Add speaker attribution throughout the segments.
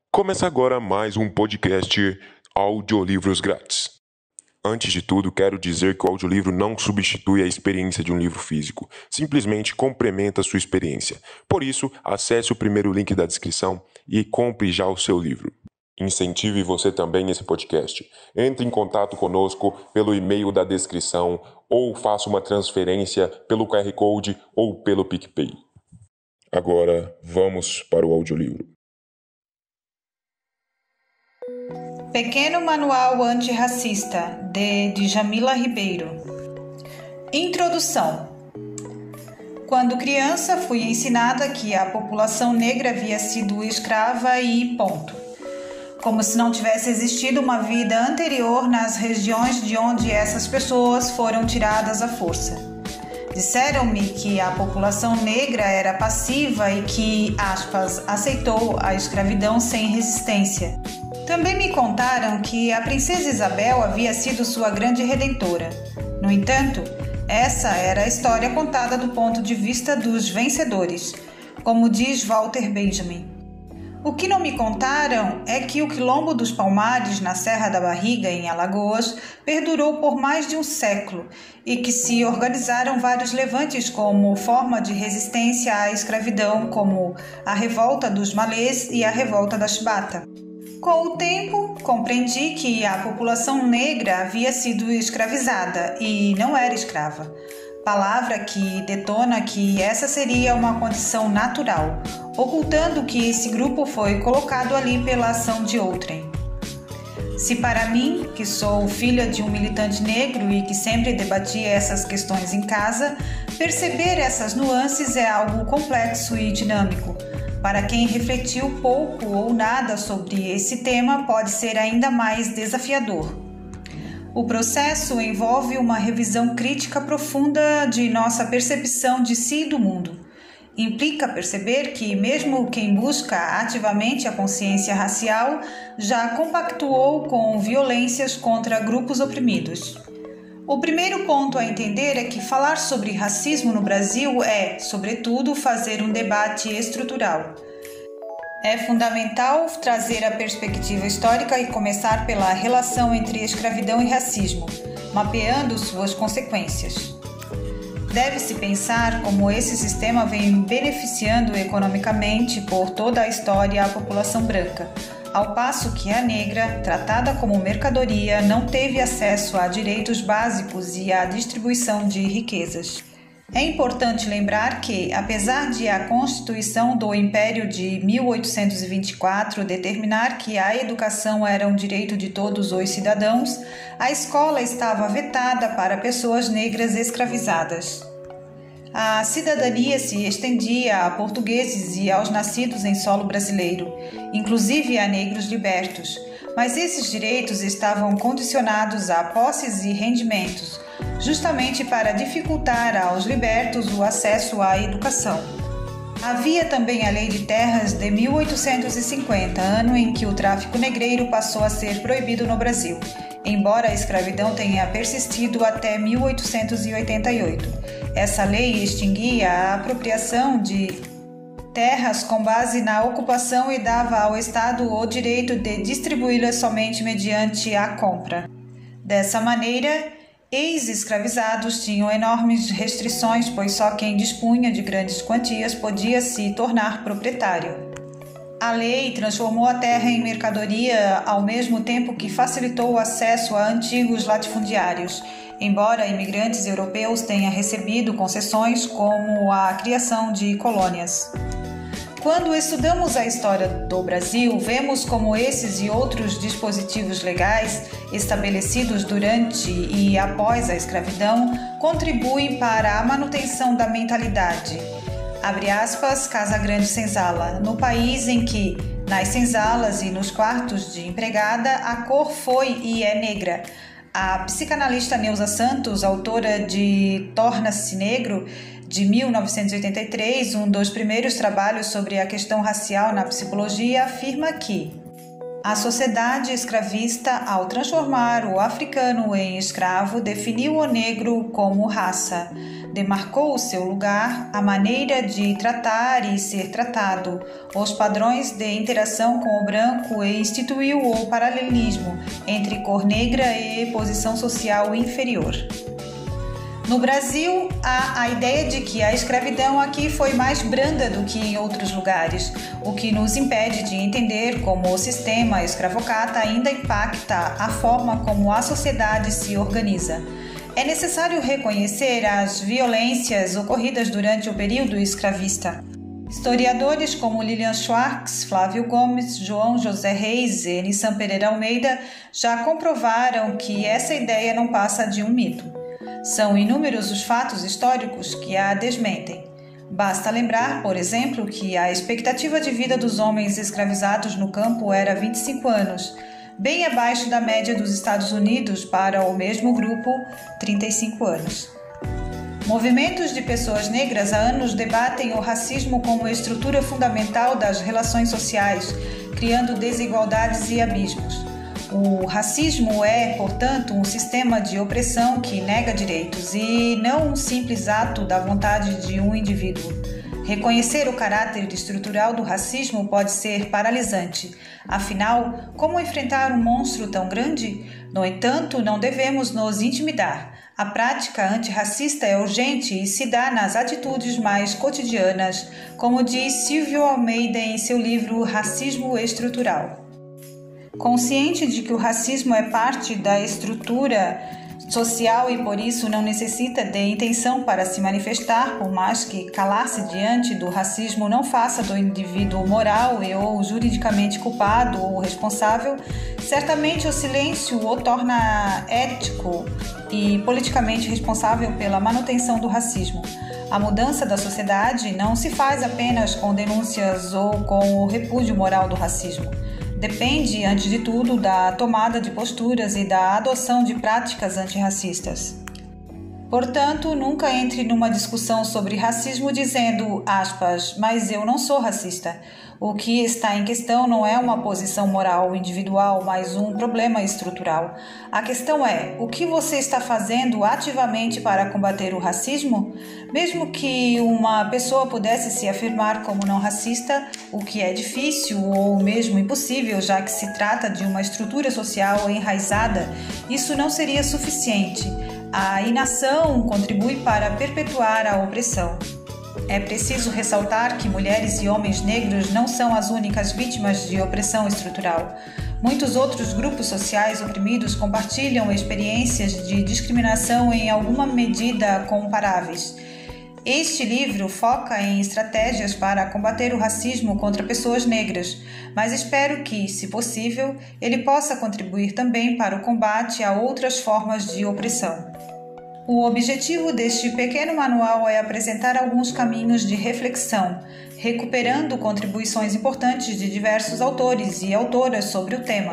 Speaker 1: Começa agora mais um podcast Audiolivros Grátis. Antes de tudo, quero dizer que o audiolivro não substitui a experiência de um livro físico, simplesmente complementa a sua experiência. Por isso, acesse o primeiro link da descrição e compre já o seu livro. Incentive você também esse podcast. Entre em contato conosco pelo e-mail da descrição ou faça uma transferência pelo QR Code ou pelo PicPay. Agora, vamos para o audiolivro.
Speaker 2: Pequeno Manual Antirracista, de Djamila Ribeiro. Introdução. Quando criança, fui ensinada que a população negra havia sido escrava e ponto. Como se não tivesse existido uma vida anterior nas regiões de onde essas pessoas foram tiradas à força. Disseram-me que a população negra era passiva e que, aspas, aceitou a escravidão sem resistência. Também me contaram que a princesa Isabel havia sido sua grande redentora. No entanto, essa era a história contada do ponto de vista dos vencedores, como diz Walter Benjamin. O que não me contaram é que o Quilombo dos Palmares, na Serra da Barriga, em Alagoas, perdurou por mais de um século e que se organizaram vários levantes como forma de resistência à escravidão, como a Revolta dos Malês e a Revolta da Chibata. Com o tempo, compreendi que a população negra havia sido escravizada e não era escrava, palavra que detona que essa seria uma condição natural, ocultando que esse grupo foi colocado ali pela ação de outrem. Se para mim, que sou filha de um militante negro e que sempre debatia essas questões em casa, perceber essas nuances é algo complexo e dinâmico, para quem refletiu pouco ou nada sobre esse tema, pode ser ainda mais desafiador. O processo envolve uma revisão crítica profunda de nossa percepção de si e do mundo. Implica perceber que, mesmo quem busca ativamente a consciência racial, já compactuou com violências contra grupos oprimidos. O primeiro ponto a entender é que falar sobre racismo no Brasil é, sobretudo, fazer um debate estrutural. É fundamental trazer a perspectiva histórica e começar pela relação entre escravidão e racismo, mapeando suas consequências. Deve-se pensar como esse sistema vem beneficiando economicamente por toda a história a população branca, ao passo que a negra, tratada como mercadoria, não teve acesso a direitos básicos e à distribuição de riquezas. É importante lembrar que, apesar de a Constituição do Império de 1824 determinar que a educação era um direito de todos os cidadãos, a escola estava vetada para pessoas negras escravizadas. A cidadania se estendia a portugueses e aos nascidos em solo brasileiro, inclusive a negros libertos, mas esses direitos estavam condicionados a posses e rendimentos, justamente para dificultar aos libertos o acesso à educação. Havia também a Lei de Terras de 1850, ano em que o tráfico negreiro passou a ser proibido no Brasil, embora a escravidão tenha persistido até 1888. Essa lei extinguia a apropriação de terras com base na ocupação e dava ao Estado o direito de distribuí-las somente mediante a compra. Dessa maneira, ex-escravizados tinham enormes restrições, pois só quem dispunha de grandes quantias podia se tornar proprietário. A lei transformou a terra em mercadoria ao mesmo tempo que facilitou o acesso a antigos latifundiários, embora imigrantes europeus tenham recebido concessões como a criação de colônias. Quando estudamos a história do Brasil, vemos como esses e outros dispositivos legais estabelecidos durante e após a escravidão contribuem para a manutenção da mentalidade, abre aspas, Casa Grande Senzala, no país em que, nas senzalas e nos quartos de empregada, a cor foi e é negra. A psicanalista Neuza Santos, autora de Torna-se Negro, de 1983, um dos primeiros trabalhos sobre a questão racial na psicologia, afirma que a sociedade escravista, ao transformar o africano em escravo, definiu o negro como raça. demarcou o seu lugar, a maneira de tratar e ser tratado, os padrões de interação com o branco e instituiu o paralelismo entre cor negra e posição social inferior. No Brasil, há a ideia de que a escravidão aqui foi mais branda do que em outros lugares, o que nos impede de entender como o sistema escravocrata ainda impacta a forma como a sociedade se organiza. É necessário reconhecer as violências ocorridas durante o período escravista. Historiadores como Lilian Schwartz, Flávio Gomes, João José Reis e Nissan Pereira Almeida já comprovaram que essa ideia não passa de um mito. São inúmeros os fatos históricos que a desmentem. Basta lembrar, por exemplo, que a expectativa de vida dos homens escravizados no campo era 25 anos, bem abaixo da média dos Estados Unidos para o mesmo grupo, 35 anos. Movimentos de pessoas negras há anos debatem o racismo como estrutura fundamental das relações sociais, criando desigualdades e abismos. O racismo é, portanto, um sistema de opressão que nega direitos e não um simples ato da vontade de um indivíduo. Reconhecer o caráter estrutural do racismo pode ser paralisante. Afinal, como enfrentar um monstro tão grande? No entanto, não devemos nos intimidar. A prática antirracista é urgente e se dá nas atitudes mais cotidianas, como diz Silvio Almeida em seu livro Racismo Estrutural. Consciente de que o racismo é parte da estrutura social e por isso não necessita de intenção para se manifestar, por mais que calar-se diante do racismo não faça do indivíduo moral e ou juridicamente culpado ou responsável, certamente o silêncio o torna ético e politicamente responsável pela manutenção do racismo. A mudança da sociedade não se faz apenas com denúncias ou com o repúdio moral do racismo. Depende, antes de tudo, da tomada de posturas e da adoção de práticas antirracistas. Portanto, nunca entre numa discussão sobre racismo dizendo, aspas, mas eu não sou racista. O que está em questão não é uma posição moral individual, mas um problema estrutural. A questão é, o que você está fazendo ativamente para combater o racismo? Mesmo que uma pessoa pudesse se afirmar como não racista, o que é difícil ou mesmo impossível, já que se trata de uma estrutura social enraizada, isso não seria suficiente. A inação contribui para perpetuar a opressão. É preciso ressaltar que mulheres e homens negros não são as únicas vítimas de opressão estrutural. Muitos outros grupos sociais oprimidos compartilham experiências de discriminação em alguma medida comparáveis. Este livro foca em estratégias para combater o racismo contra pessoas negras, mas espero que, se possível, ele possa contribuir também para o combate a outras formas de opressão. O objetivo deste pequeno manual é apresentar alguns caminhos de reflexão, recuperando contribuições importantes de diversos autores e autoras sobre o tema.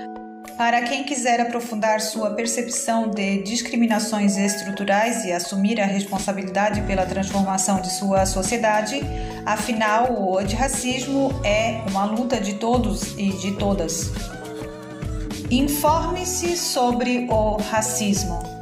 Speaker 2: Para quem quiser aprofundar sua percepção de discriminações estruturais e assumir a responsabilidade pela transformação de sua sociedade, afinal, o antirracismo é uma luta de todos e de todas. Informe-se sobre o racismo.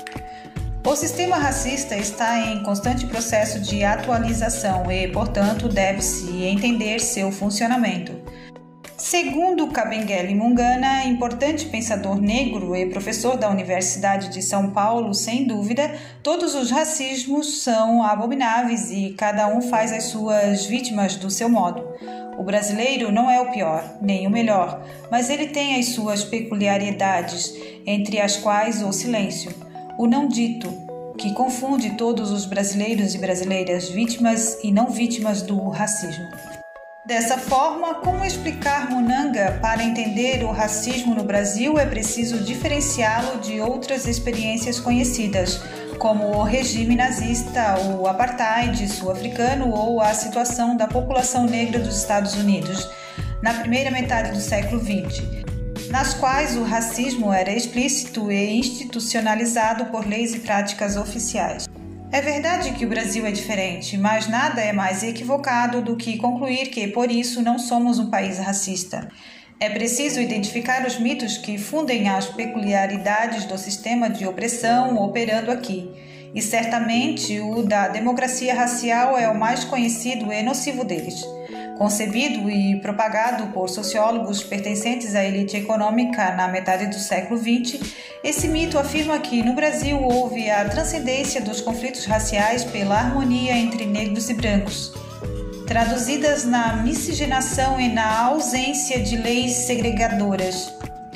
Speaker 2: O sistema racista está em constante processo de atualização e, portanto, deve-se entender seu funcionamento. Segundo Kabengele Mungana, importante pensador negro e professor da Universidade de São Paulo, sem dúvida, todos os racismos são abomináveis e cada um faz as suas vítimas do seu modo. O brasileiro não é o pior, nem o melhor, mas ele tem as suas peculiaridades, entre as quais o silêncio. O não dito, que confunde todos os brasileiros e brasileiras vítimas e não vítimas do racismo. Dessa forma, como explicar Munanga? Para entender o racismo no Brasil é preciso diferenciá-lo de outras experiências conhecidas, como o regime nazista, o apartheid sul-africano ou a situação da população negra dos Estados Unidos, na primeira metade do século XX. Nas quais o racismo era explícito e institucionalizado por leis e práticas oficiais. É verdade que o Brasil é diferente, mas nada é mais equivocado do que concluir que, por isso, não somos um país racista. É preciso identificar os mitos que fundem as peculiaridades do sistema de opressão operando aqui. e certamente o da democracia racial é o mais conhecido e nocivo deles. Concebido e propagado por sociólogos pertencentes à elite econômica na metade do século XX, esse mito afirma que no Brasil houve a transcendência dos conflitos raciais pela harmonia entre negros e brancos, traduzidas na miscigenação e na ausência de leis segregadoras.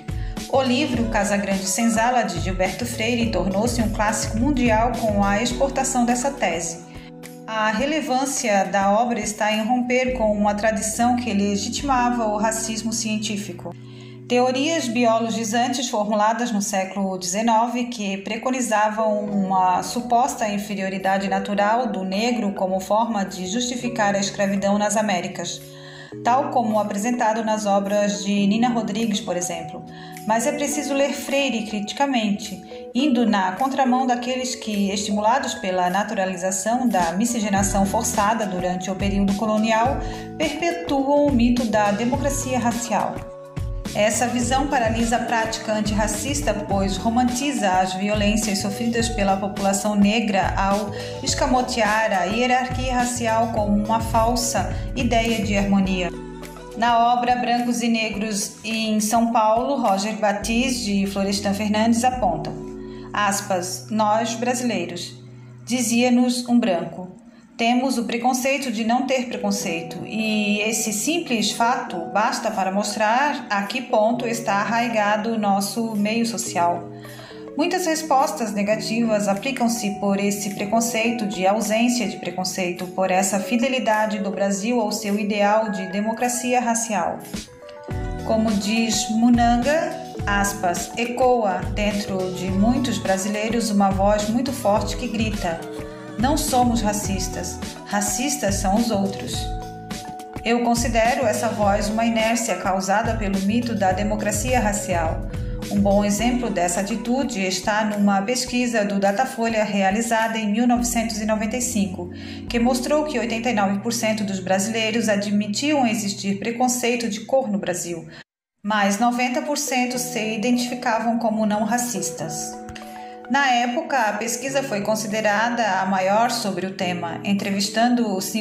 Speaker 2: O livro Casagrande Senzala, de Gilberto Freire, tornou-se um clássico mundial com a exportação dessa tese. A relevância da obra está em romper com uma tradição que legitimava o racismo científico. Teorias biologizantes formuladas no século XIX que preconizavam uma suposta inferioridade natural do negro como forma de justificar a escravidão nas Américas, tal como apresentado nas obras de Nina Rodrigues, por exemplo. Mas é preciso ler Freire criticamente, indo na contramão daqueles que, estimulados pela naturalização da miscigenação forçada durante o período colonial, perpetuam o mito da democracia racial. Essa visão paralisa a prática antirracista, pois romantiza as violências sofridas pela população negra ao escamotear a hierarquia racial como uma falsa ideia de harmonia. Na obra Brancos e Negros em São Paulo, Roger Batiste e Florestan Fernandes apontam, aspas, nós brasileiros, dizia-nos um branco, temos o preconceito de não ter preconceito, e esse simples fato basta para mostrar a que ponto está arraigado o nosso meio social. Muitas respostas negativas aplicam-se por esse preconceito de ausência de preconceito, por essa fidelidade do Brasil ao seu ideal de democracia racial. Como diz Munanga, aspas, ecoa dentro de muitos brasileiros uma voz muito forte que grita: não somos racistas, racistas são os outros. Eu considero essa voz uma inércia causada pelo mito da democracia racial. Um bom exemplo dessa atitude está numa pesquisa do Datafolha realizada em 1995, que mostrou que 89% dos brasileiros admitiam existir preconceito de cor no Brasil, mas 90% se identificavam como não racistas. Na época, a pesquisa foi considerada a maior sobre o tema, entrevistando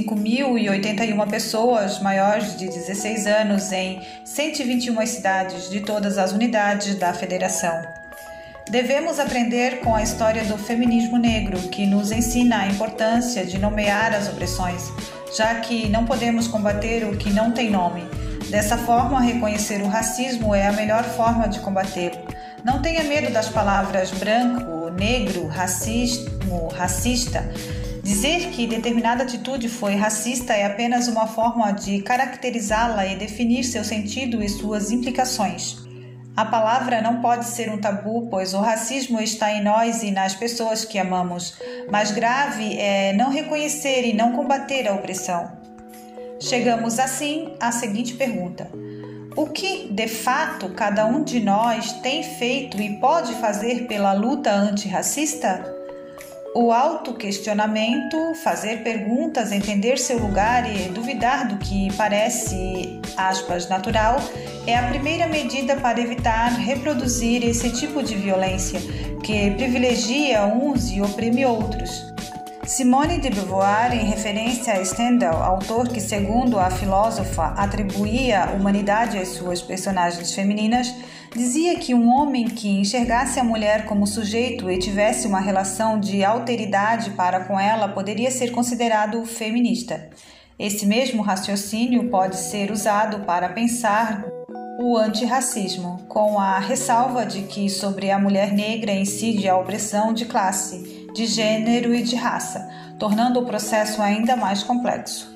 Speaker 2: 5.081 pessoas maiores de 16 anos em 121 cidades de todas as unidades da federação. Devemos aprender com a história do feminismo negro, que nos ensina a importância de nomear as opressões, já que não podemos combater o que não tem nome. Dessa forma, reconhecer o racismo é a melhor forma de combatê-lo. Não tenha medo das palavras branco, negro, racismo, racista. Dizer que determinada atitude foi racista é apenas uma forma de caracterizá-la e definir seu sentido e suas implicações. A palavra não pode ser um tabu, pois o racismo está em nós e nas pessoas que amamos. Mais grave é não reconhecer e não combater a opressão. Chegamos assim à seguinte pergunta: o que, de fato, cada um de nós tem feito e pode fazer pela luta antirracista? O autoquestionamento, fazer perguntas, entender seu lugar e duvidar do que parece, aspas, natural, é a primeira medida para evitar reproduzir esse tipo de violência, que privilegia uns e oprime outros. Simone de Beauvoir, em referência a Stendhal, autor que, segundo a filósofa, atribuía humanidade às suas personagens femininas, dizia que um homem que enxergasse a mulher como sujeito e tivesse uma relação de alteridade para com ela poderia ser considerado feminista. Esse mesmo raciocínio pode ser usado para pensar o antirracismo, com a ressalva de que sobre a mulher negra incide a opressão de classe, de gênero e de raça, tornando o processo ainda mais complexo.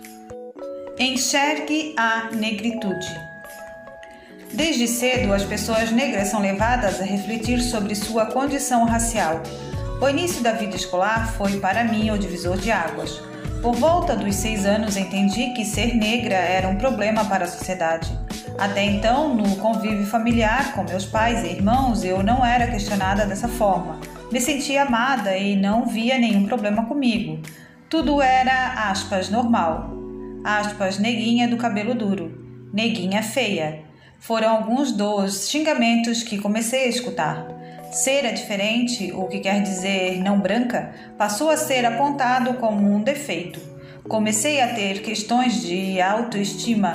Speaker 2: Enxergue a negritude. Desde cedo, as pessoas negras são levadas a refletir sobre sua condição racial. O início da vida escolar foi, para mim, o divisor de águas. Por volta dos 6 anos, entendi que ser negra era um problema para a sociedade. Até então, no convívio familiar com meus pais e irmãos, eu não era questionada dessa forma. Me sentia amada e não via nenhum problema comigo. Tudo era, aspas, normal. Aspas, neguinha do cabelo duro. Neguinha feia. Foram alguns dos xingamentos que comecei a escutar. Cera diferente, o que quer dizer não branca, passou a ser apontado como um defeito. Comecei a ter questões de autoestima.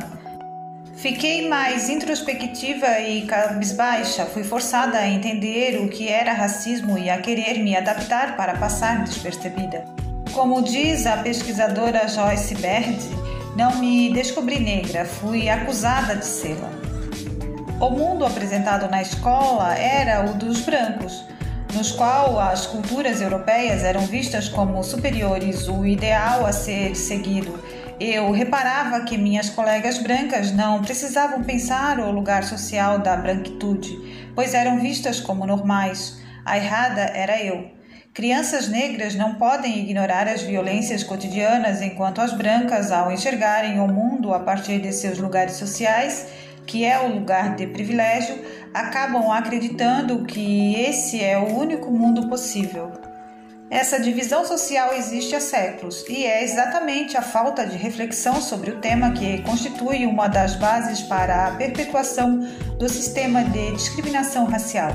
Speaker 2: Fiquei mais introspectiva e cabisbaixa, fui forçada a entender o que era racismo e a querer me adaptar para passar despercebida. Como diz a pesquisadora Joyce Baird, não me descobri negra, fui acusada de sê-la. O mundo apresentado na escola era o dos brancos, nos qual as culturas europeias eram vistas como superiores, o ideal a ser seguido. Eu reparava que minhas colegas brancas não precisavam pensar o lugar social da branquitude, pois eram vistas como normais. A errada era eu. Crianças negras não podem ignorar as violências cotidianas, enquanto as brancas, ao enxergarem o mundo a partir de seus lugares sociais, que é o lugar de privilégio, acabam acreditando que esse é o único mundo possível. Essa divisão social existe há séculos e é exatamente a falta de reflexão sobre o tema que constitui uma das bases para a perpetuação do sistema de discriminação racial.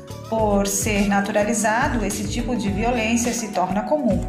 Speaker 2: Por ser naturalizado, esse tipo de violência se torna comum.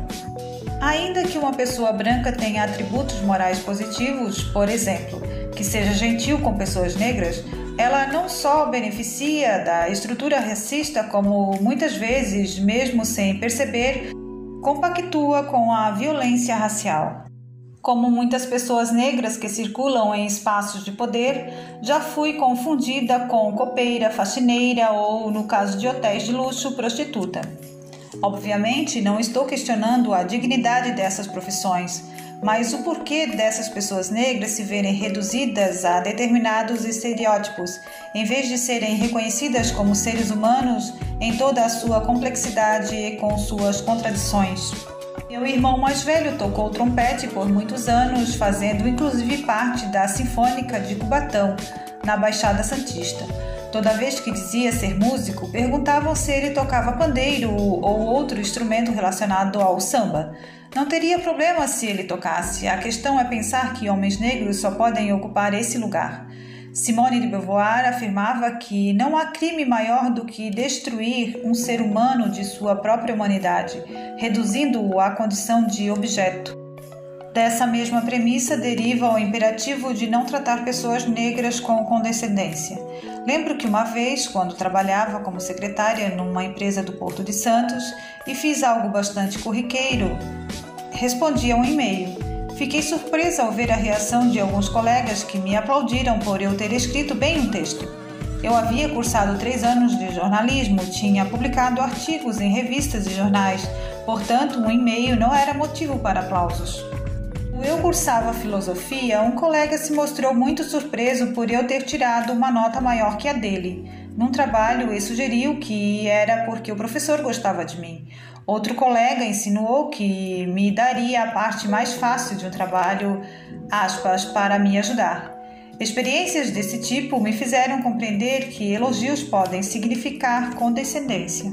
Speaker 2: Ainda que uma pessoa branca tenha atributos morais positivos, por exemplo, que seja gentil com pessoas negras, ela não só beneficia da estrutura racista, como muitas vezes, mesmo sem perceber, compactua com a violência racial. Como muitas pessoas negras que circulam em espaços de poder, já fui confundida com copeira, faxineira ou, no caso de hotéis de luxo, prostituta. Obviamente, não estou questionando a dignidade dessas profissões, mas o porquê dessas pessoas negras se verem reduzidas a determinados estereótipos, em vez de serem reconhecidas como seres humanos em toda a sua complexidade e com suas contradições. Meu irmão mais velho tocou trompete por muitos anos, fazendo inclusive parte da Sinfônica de Cubatão, na Baixada Santista. Toda vez que dizia ser músico, perguntavam se ele tocava pandeiro ou outro instrumento relacionado ao samba. Não teria problema se ele tocasse, a questão é pensar que homens negros só podem ocupar esse lugar. Simone de Beauvoir afirmava que não há crime maior do que destruir um ser humano de sua própria humanidade, reduzindo-o à condição de objeto. Dessa mesma premissa deriva o imperativo de não tratar pessoas negras com condescendência. Lembro que uma vez, quando trabalhava como secretária numa empresa do Porto de Santos e fiz algo bastante corriqueiro, respondi a um e-mail. Fiquei surpresa ao ver a reação de alguns colegas que me aplaudiram por eu ter escrito bem um texto. Eu havia cursado 3 anos de jornalismo, tinha publicado artigos em revistas e jornais, portanto um e-mail não era motivo para aplausos. Quando eu cursava filosofia, um colega se mostrou muito surpreso por eu ter tirado uma nota maior que a dele. Num trabalho, ele sugeriu que era porque o professor gostava de mim. Outro colega insinuou que me daria a parte mais fácil de um trabalho, aspas, para me ajudar. Experiências desse tipo me fizeram compreender que elogios podem significar condescendência.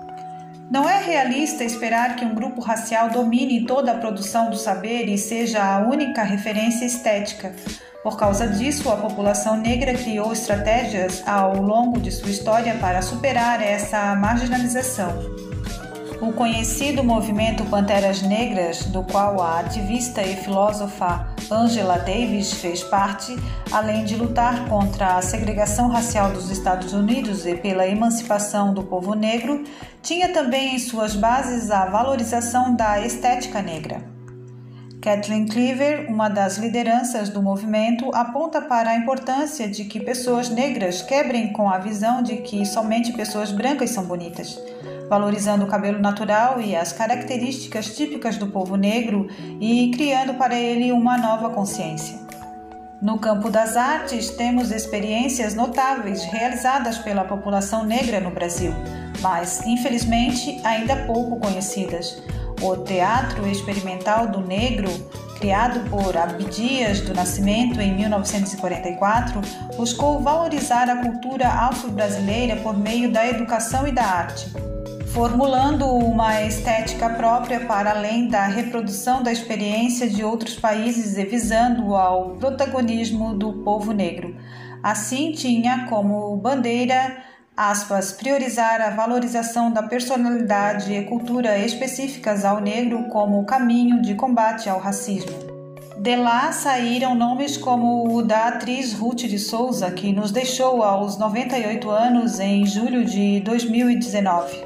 Speaker 2: Não é realista esperar que um grupo racial domine toda a produção do saber e seja a única referência estética. Por causa disso, a população negra criou estratégias ao longo de sua história para superar essa marginalização. O conhecido movimento Panteras Negras, do qual a ativista e filósofa Angela Davis fez parte, além de lutar contra a segregação racial dos Estados Unidos e pela emancipação do povo negro, tinha também em suas bases a valorização da estética negra. Kathleen Cleaver, uma das lideranças do movimento, aponta para a importância de que pessoas negras quebrem com a visão de que somente pessoas brancas são bonitas, valorizando o cabelo natural e as características típicas do povo negro e criando para ele uma nova consciência. No campo das artes, temos experiências notáveis realizadas pela população negra no Brasil, mas, infelizmente, ainda pouco conhecidas. O Teatro Experimental do Negro, criado por Abdias do Nascimento em 1944, buscou valorizar a cultura afro-brasileira por meio da educação e da arte, formulando uma estética própria para além da reprodução da experiência de outros países e visando ao protagonismo do povo negro. Assim, tinha como bandeira aspas, priorizar a valorização da personalidade e cultura específicas ao negro como caminho de combate ao racismo. De lá saíram nomes como o da atriz Ruth de Souza, que nos deixou aos 98 anos em julho de 2019.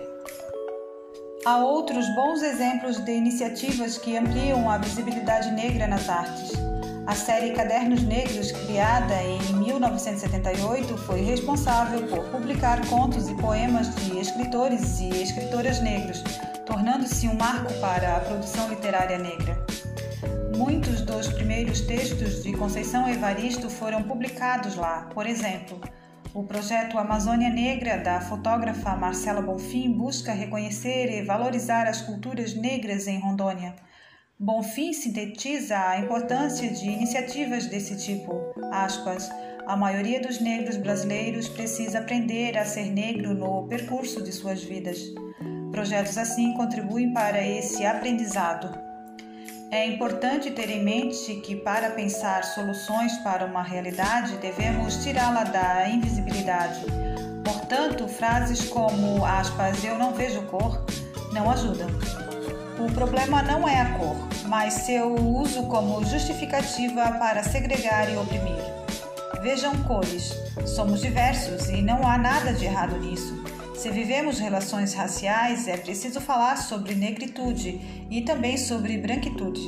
Speaker 2: Há outros bons exemplos de iniciativas que ampliam a visibilidade negra nas artes. A série Cadernos Negros, criada em 1978, foi responsável por publicar contos e poemas de escritores e escritoras negros, tornando-se um marco para a produção literária negra. Muitos dos primeiros textos de Conceição Evaristo foram publicados lá. Por exemplo, o projeto Amazônia Negra, da fotógrafa Marcela Bonfim, busca reconhecer e valorizar as culturas negras em Rondônia. Bonfim sintetiza a importância de iniciativas desse tipo. Aspas, a maioria dos negros brasileiros precisa aprender a ser negro no percurso de suas vidas. Projetos assim contribuem para esse aprendizado. É importante ter em mente que, para pensar soluções para uma realidade, devemos tirá-la da invisibilidade. Portanto, frases como, aspas, eu não vejo cor, não ajudam. O problema não é a cor, mas seu uso como justificativa para segregar e oprimir. Vejam cores. Somos diversos e não há nada de errado nisso. Se vivemos relações raciais, é preciso falar sobre negritude e também sobre branquitude.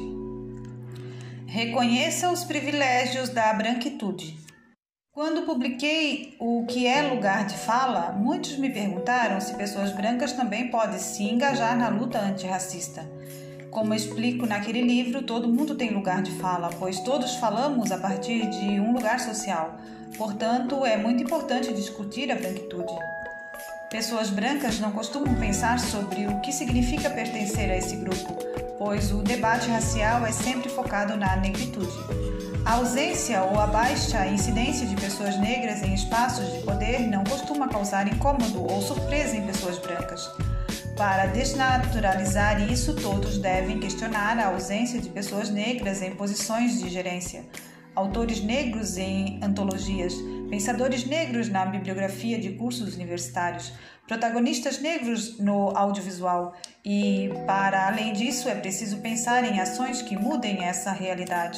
Speaker 2: Reconheça os privilégios da branquitude. Quando publiquei O que é lugar de fala, muitos me perguntaram se pessoas brancas também podem se engajar na luta antirracista. Como explico naquele livro, todo mundo tem lugar de fala, pois todos falamos a partir de um lugar social. Portanto, é muito importante discutir a branquitude. Pessoas brancas não costumam pensar sobre o que significa pertencer a esse grupo, pois o debate racial é sempre focado na negritude. A ausência ou a baixa incidência de pessoas negras em espaços de poder não costuma causar incômodo ou surpresa em pessoas brancas. Para desnaturalizar isso, todos devem questionar a ausência de pessoas negras em posições de gerência. Autores negros em antologias, pensadores negros na bibliografia de cursos universitários, protagonistas negros no audiovisual e, para além disso, é preciso pensar em ações que mudem essa realidade.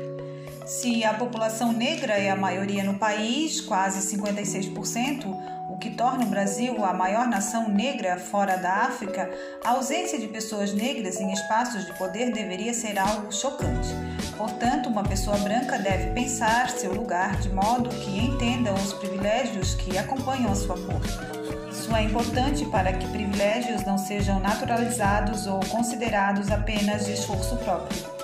Speaker 2: Se a população negra é a maioria no país, quase 56%, o que torna o Brasil a maior nação negra fora da África, a ausência de pessoas negras em espaços de poder deveria ser algo chocante. Portanto, uma pessoa branca deve pensar seu lugar de modo que entenda os privilégios que acompanham a sua cor. Isso é importante para que privilégios não sejam naturalizados ou considerados apenas de esforço próprio.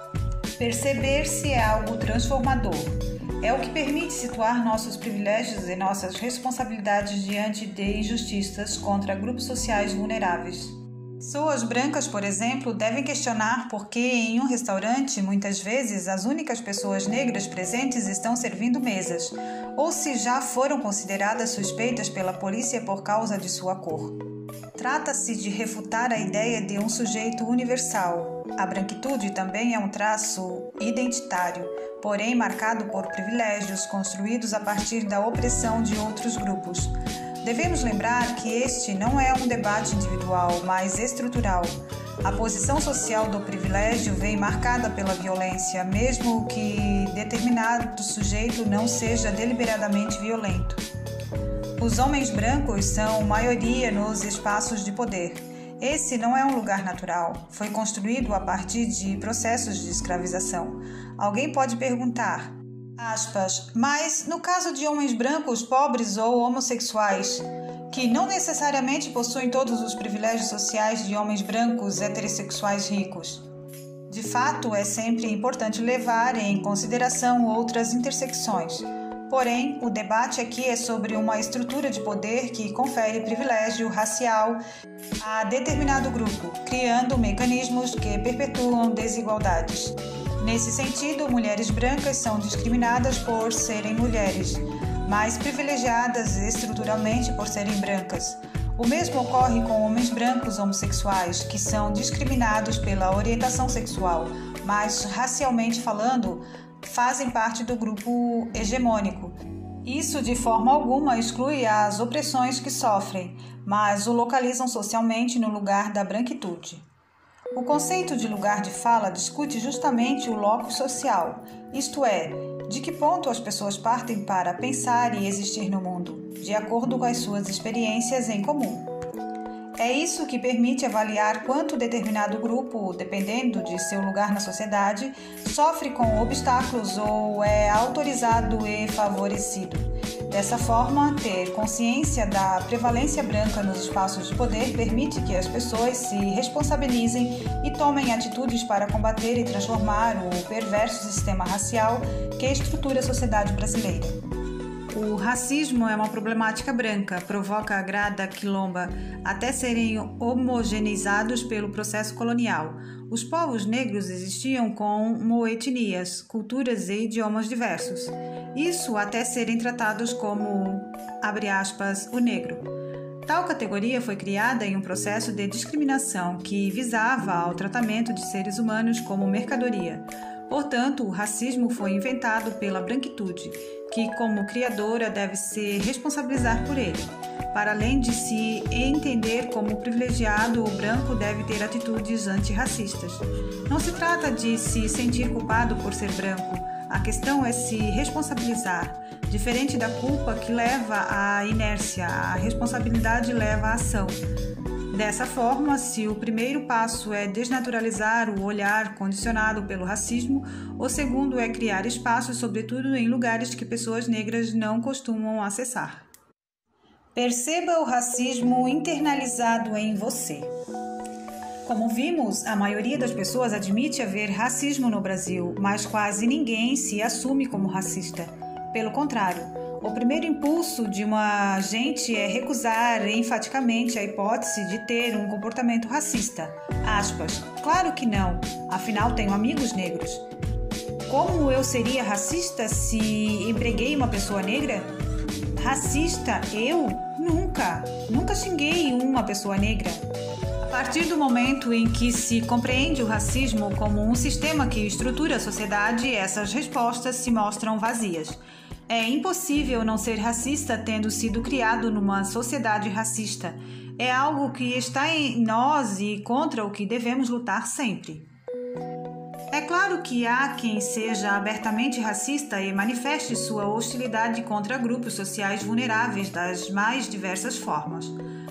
Speaker 2: Perceber-se é algo transformador. É o que permite situar nossos privilégios e nossas responsabilidades diante de injustiças contra grupos sociais vulneráveis. Pessoas brancas, por exemplo, devem questionar por que em um restaurante, muitas vezes, as únicas pessoas negras presentes estão servindo mesas, ou se já foram consideradas suspeitas pela polícia por causa de sua cor. Trata-se de refutar a ideia de um sujeito universal. A branquitude também é um traço identitário, porém marcado por privilégios construídos a partir da opressão de outros grupos. Devemos lembrar que este não é um debate individual, mas estrutural. A posição social do privilégio vem marcada pela violência, mesmo que determinado sujeito não seja deliberadamente violento. Os homens brancos são maioria nos espaços de poder. Esse não é um lugar natural, foi construído a partir de processos de escravização. Alguém pode perguntar, aspas, mas no caso de homens brancos, pobres ou homossexuais, que não necessariamente possuem todos os privilégios sociais de homens brancos heterossexuais ricos. De fato, é sempre importante levar em consideração outras intersecções. Porém, o debate aqui é sobre uma estrutura de poder que confere privilégio racial a determinado grupo, criando mecanismos que perpetuam desigualdades. Nesse sentido, mulheres brancas são discriminadas por serem mulheres, mas privilegiadas estruturalmente por serem brancas. O mesmo ocorre com homens brancos homossexuais, que são discriminados pela orientação sexual, mas racialmente falando, fazem parte do grupo hegemônico. Isso de forma alguma exclui as opressões que sofrem, mas o localizam socialmente no lugar da branquitude. O conceito de lugar de fala discute justamente o locus social, isto é, de que ponto as pessoas partem para pensar e existir no mundo, de acordo com as suas experiências em comum. É isso que permite avaliar quanto determinado grupo, dependendo de seu lugar na sociedade, sofre com obstáculos ou é autorizado e favorecido. Dessa forma, ter consciência da prevalência branca nos espaços de poder permite que as pessoas se responsabilizem e tomem atitudes para combater e transformar o perverso sistema racial que estrutura a sociedade brasileira. O racismo é uma problemática branca, provoca a grada quilomba até serem homogeneizados pelo processo colonial. Os povos negros existiam como etnias, culturas e idiomas diversos. Isso até serem tratados como, abre aspas, o negro. Tal categoria foi criada em um processo de discriminação que visava ao tratamento de seres humanos como mercadoria. Portanto, o racismo foi inventado pela branquitude, que, como criadora, deve se responsabilizar por ele. Para além de se entender como privilegiado, o branco deve ter atitudes antirracistas. Não se trata de se sentir culpado por ser branco, a questão é se responsabilizar. Diferente da culpa que leva à inércia, a responsabilidade leva à ação. Dessa forma, se o primeiro passo é desnaturalizar o olhar condicionado pelo racismo, o segundo é criar espaços, sobretudo em lugares que pessoas negras não costumam acessar. Perceba o racismo internalizado em você. Como vimos, a maioria das pessoas admite haver racismo no Brasil, mas quase ninguém se assume como racista. Pelo contrário, o primeiro impulso de uma gente é recusar enfaticamente a hipótese de ter um comportamento racista. Aspas. Claro que não, afinal tenho amigos negros. Como eu seria racista se empreguei uma pessoa negra? Racista? Eu? Nunca xinguei uma pessoa negra. A partir do momento em que se compreende o racismo como um sistema que estrutura a sociedade, essas respostas se mostram vazias. É impossível não ser racista tendo sido criado numa sociedade racista. É algo que está em nós e contra o que devemos lutar sempre. É claro que há quem seja abertamente racista e manifeste sua hostilidade contra grupos sociais vulneráveis das mais diversas formas.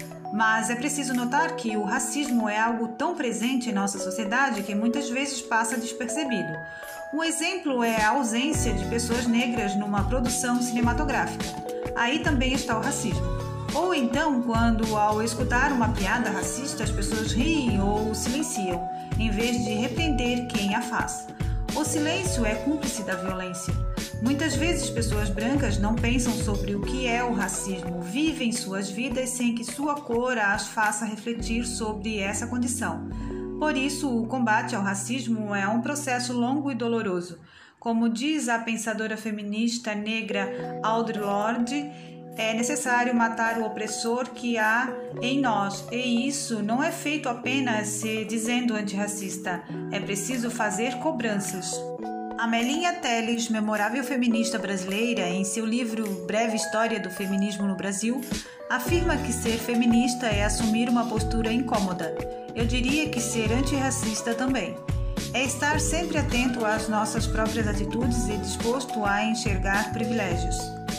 Speaker 2: Mas é preciso notar que o racismo é algo tão presente em nossa sociedade que muitas vezes passa despercebido. Um exemplo é a ausência de pessoas negras numa produção cinematográfica. Aí também está o racismo. Ou então, quando ao escutar uma piada racista as pessoas riem ou silenciam, em vez de repreender quem a faz. O silêncio é cúmplice da violência. Muitas vezes pessoas brancas não pensam sobre o que é o racismo, vivem suas vidas sem que sua cor as faça refletir sobre essa condição. Por isso, o combate ao racismo é um processo longo e doloroso. Como diz a pensadora feminista negra Audre Lorde, é necessário matar o opressor que há em nós, e isso não é feito apenas se dizendo antirracista, é preciso fazer cobranças. Amelinha Telles, memorável feminista brasileira, em seu livro Breve História do Feminismo no Brasil, afirma que ser feminista é assumir uma postura incômoda. Eu diria que ser antirracista também. É estar sempre atento às nossas próprias atitudes e disposto a enxergar privilégios.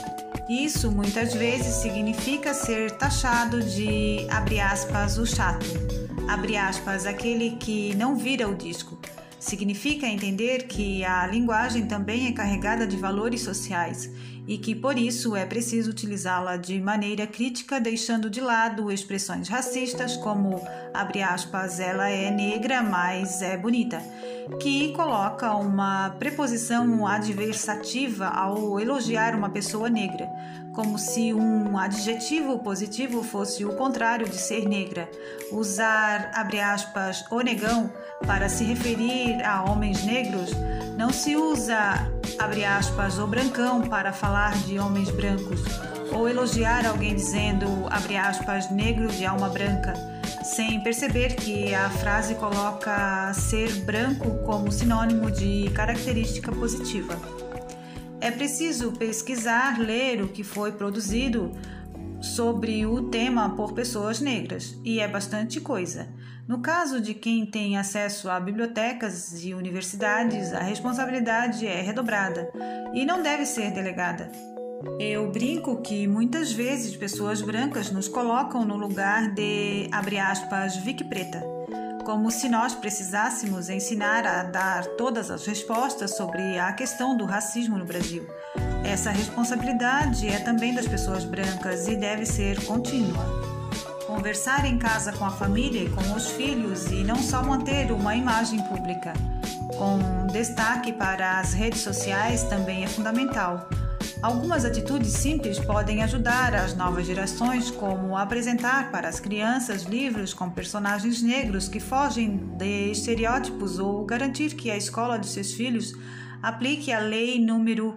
Speaker 2: Isso muitas vezes significa ser taxado de, abre aspas, o chato, abre aspas, aquele que não vira o disco. Significa entender que a linguagem também é carregada de valores sociais e que, por isso, é preciso utilizá-la de maneira crítica, deixando de lado expressões racistas como, abre aspas, ela é negra, mas é bonita, que coloca uma preposição adversativa ao elogiar uma pessoa negra, como se um adjetivo positivo fosse o contrário de ser negra. Usar, abre aspas, o negão para se referir a homens negros, não se usa, abre aspas, o brancão para falar de homens brancos, ou elogiar alguém dizendo, abre aspas, negro de alma branca, sem perceber que a frase coloca ser branco como sinônimo de característica positiva. É preciso pesquisar, ler o que foi produzido sobre o tema por pessoas negras, e é bastante coisa. No caso de quem tem acesso a bibliotecas e universidades, a responsabilidade é redobrada e não deve ser delegada. Eu brinco que muitas vezes pessoas brancas nos colocam no lugar de, abre aspas, Vic Preta, como se nós precisássemos ensinar a dar todas as respostas sobre a questão do racismo no Brasil. Essa responsabilidade é também das pessoas brancas e deve ser contínua. Conversar em casa com a família e com os filhos e não só manter uma imagem pública, com destaque para as redes sociais, também é fundamental. Algumas atitudes simples podem ajudar as novas gerações, como apresentar para as crianças livros com personagens negros que fogem de estereótipos ou garantir que a escola de seus filhos aplique a lei número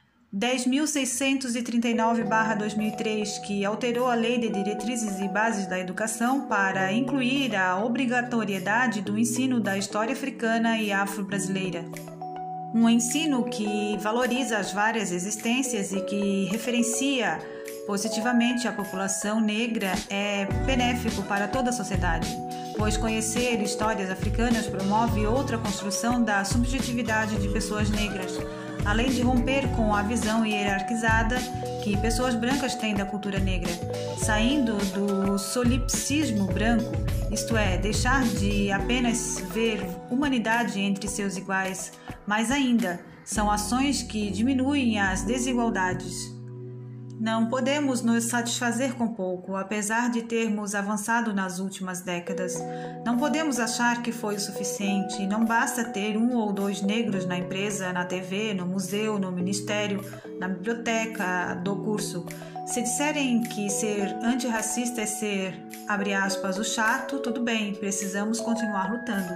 Speaker 2: 10.639/2003, que alterou a Lei de Diretrizes e Bases da Educação para incluir a obrigatoriedade do ensino da história africana e afro-brasileira. Um ensino que valoriza as várias existências e que referencia positivamente a população negra é benéfico para toda a sociedade, pois conhecer histórias africanas promove outra construção da subjetividade de pessoas negras, além de romper com a visão hierarquizada que pessoas brancas têm da cultura negra, saindo do solipsismo branco, isto é, deixar de apenas ver humanidade entre seus iguais, mas ainda são ações que diminuem as desigualdades. Não podemos nos satisfazer com pouco, apesar de termos avançado nas últimas décadas. Não podemos achar que foi o suficiente. Não basta ter 1 ou 2 negros na empresa, na TV, no museu, no ministério, na biblioteca do curso. Se disserem que ser antirracista é ser, abre aspas, o chato, tudo bem, precisamos continuar lutando.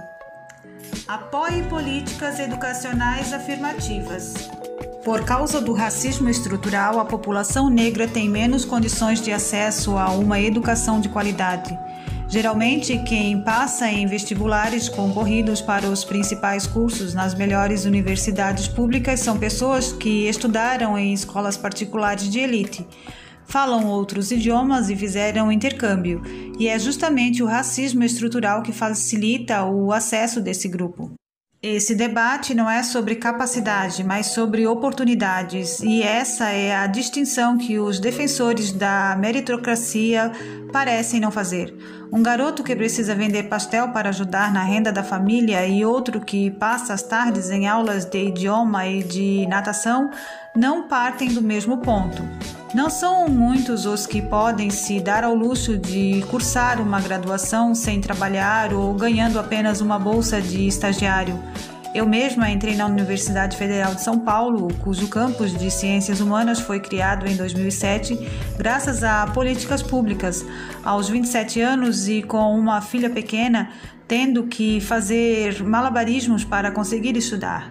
Speaker 2: Apoie políticas educacionais afirmativas. Por causa do racismo estrutural, a população negra tem menos condições de acesso a uma educação de qualidade. Geralmente, quem passa em vestibulares concorridos para os principais cursos nas melhores universidades públicas são pessoas que estudaram em escolas particulares de elite, falam outros idiomas e fizeram intercâmbio, e é justamente o racismo estrutural que facilita o acesso desse grupo. Esse debate não é sobre capacidade, mas sobre oportunidades, e essa é a distinção que os defensores da meritocracia parecem não fazer. Um garoto que precisa vender pastel para ajudar na renda da família e outro que passa as tardes em aulas de idioma e de natação não partem do mesmo ponto. Não são muitos os que podem se dar ao luxo de cursar uma graduação sem trabalhar ou ganhando apenas uma bolsa de estagiário. Eu mesma entrei na Universidade Federal de São Paulo, cujo campus de Ciências Humanas foi criado em 2007, graças a políticas públicas. Aos 27 anos e com uma filha pequena, tendo que fazer malabarismos para conseguir estudar.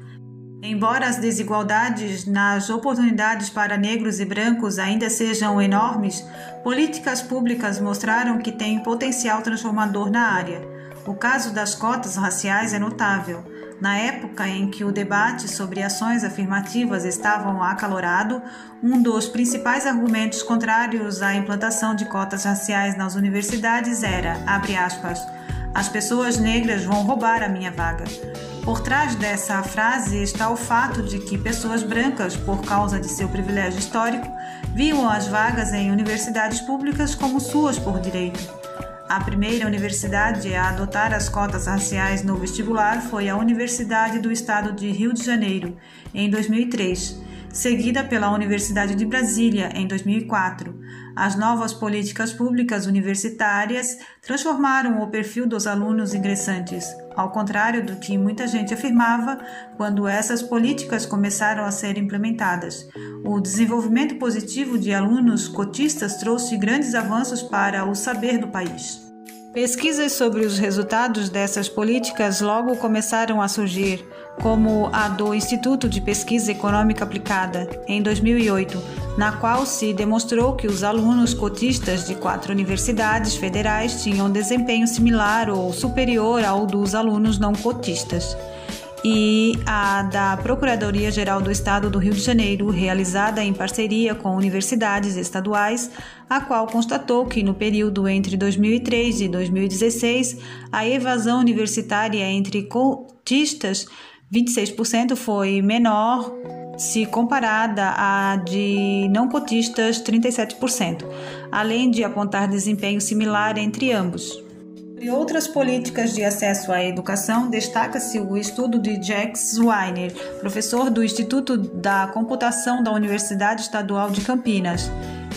Speaker 2: Embora as desigualdades nas oportunidades para negros e brancos ainda sejam enormes, políticas públicas mostraram que tem potencial transformador na área. O caso das cotas raciais é notável. Na época em que o debate sobre ações afirmativas estavam acalorado, um dos principais argumentos contrários à implantação de cotas raciais nas universidades era, abre aspas, as pessoas negras vão roubar a minha vaga. Por trás dessa frase está o fato de que pessoas brancas, por causa de seu privilégio histórico, viam as vagas em universidades públicas como suas por direito. A primeira universidade a adotar as cotas raciais no vestibular foi a Universidade do Estado de Rio de Janeiro, em 2003, seguida pela Universidade de Brasília, em 2004. As novas políticas públicas universitárias transformaram o perfil dos alunos ingressantes, ao contrário do que muita gente afirmava quando essas políticas começaram a ser implementadas. O desenvolvimento positivo de alunos cotistas trouxe grandes avanços para o saber do país. Pesquisas sobre os resultados dessas políticas logo começaram a surgir, como a do Instituto de Pesquisa Econômica Aplicada, em 2008, na qual se demonstrou que os alunos cotistas de 4 universidades federais tinham desempenho similar ou superior ao dos alunos não cotistas. e a da Procuradoria-Geral do Estado do Rio de Janeiro, realizada em parceria com universidades estaduais, a qual constatou que no período entre 2003 e 2016, a evasão universitária entre cotistas, 26%, foi menor se comparada à de não cotistas, 37%, além de apontar desempenho similar entre ambos. Entre outras políticas de acesso à educação, destaca-se o estudo de Jacques Weiner, professor do Instituto da Computação da Universidade Estadual de Campinas,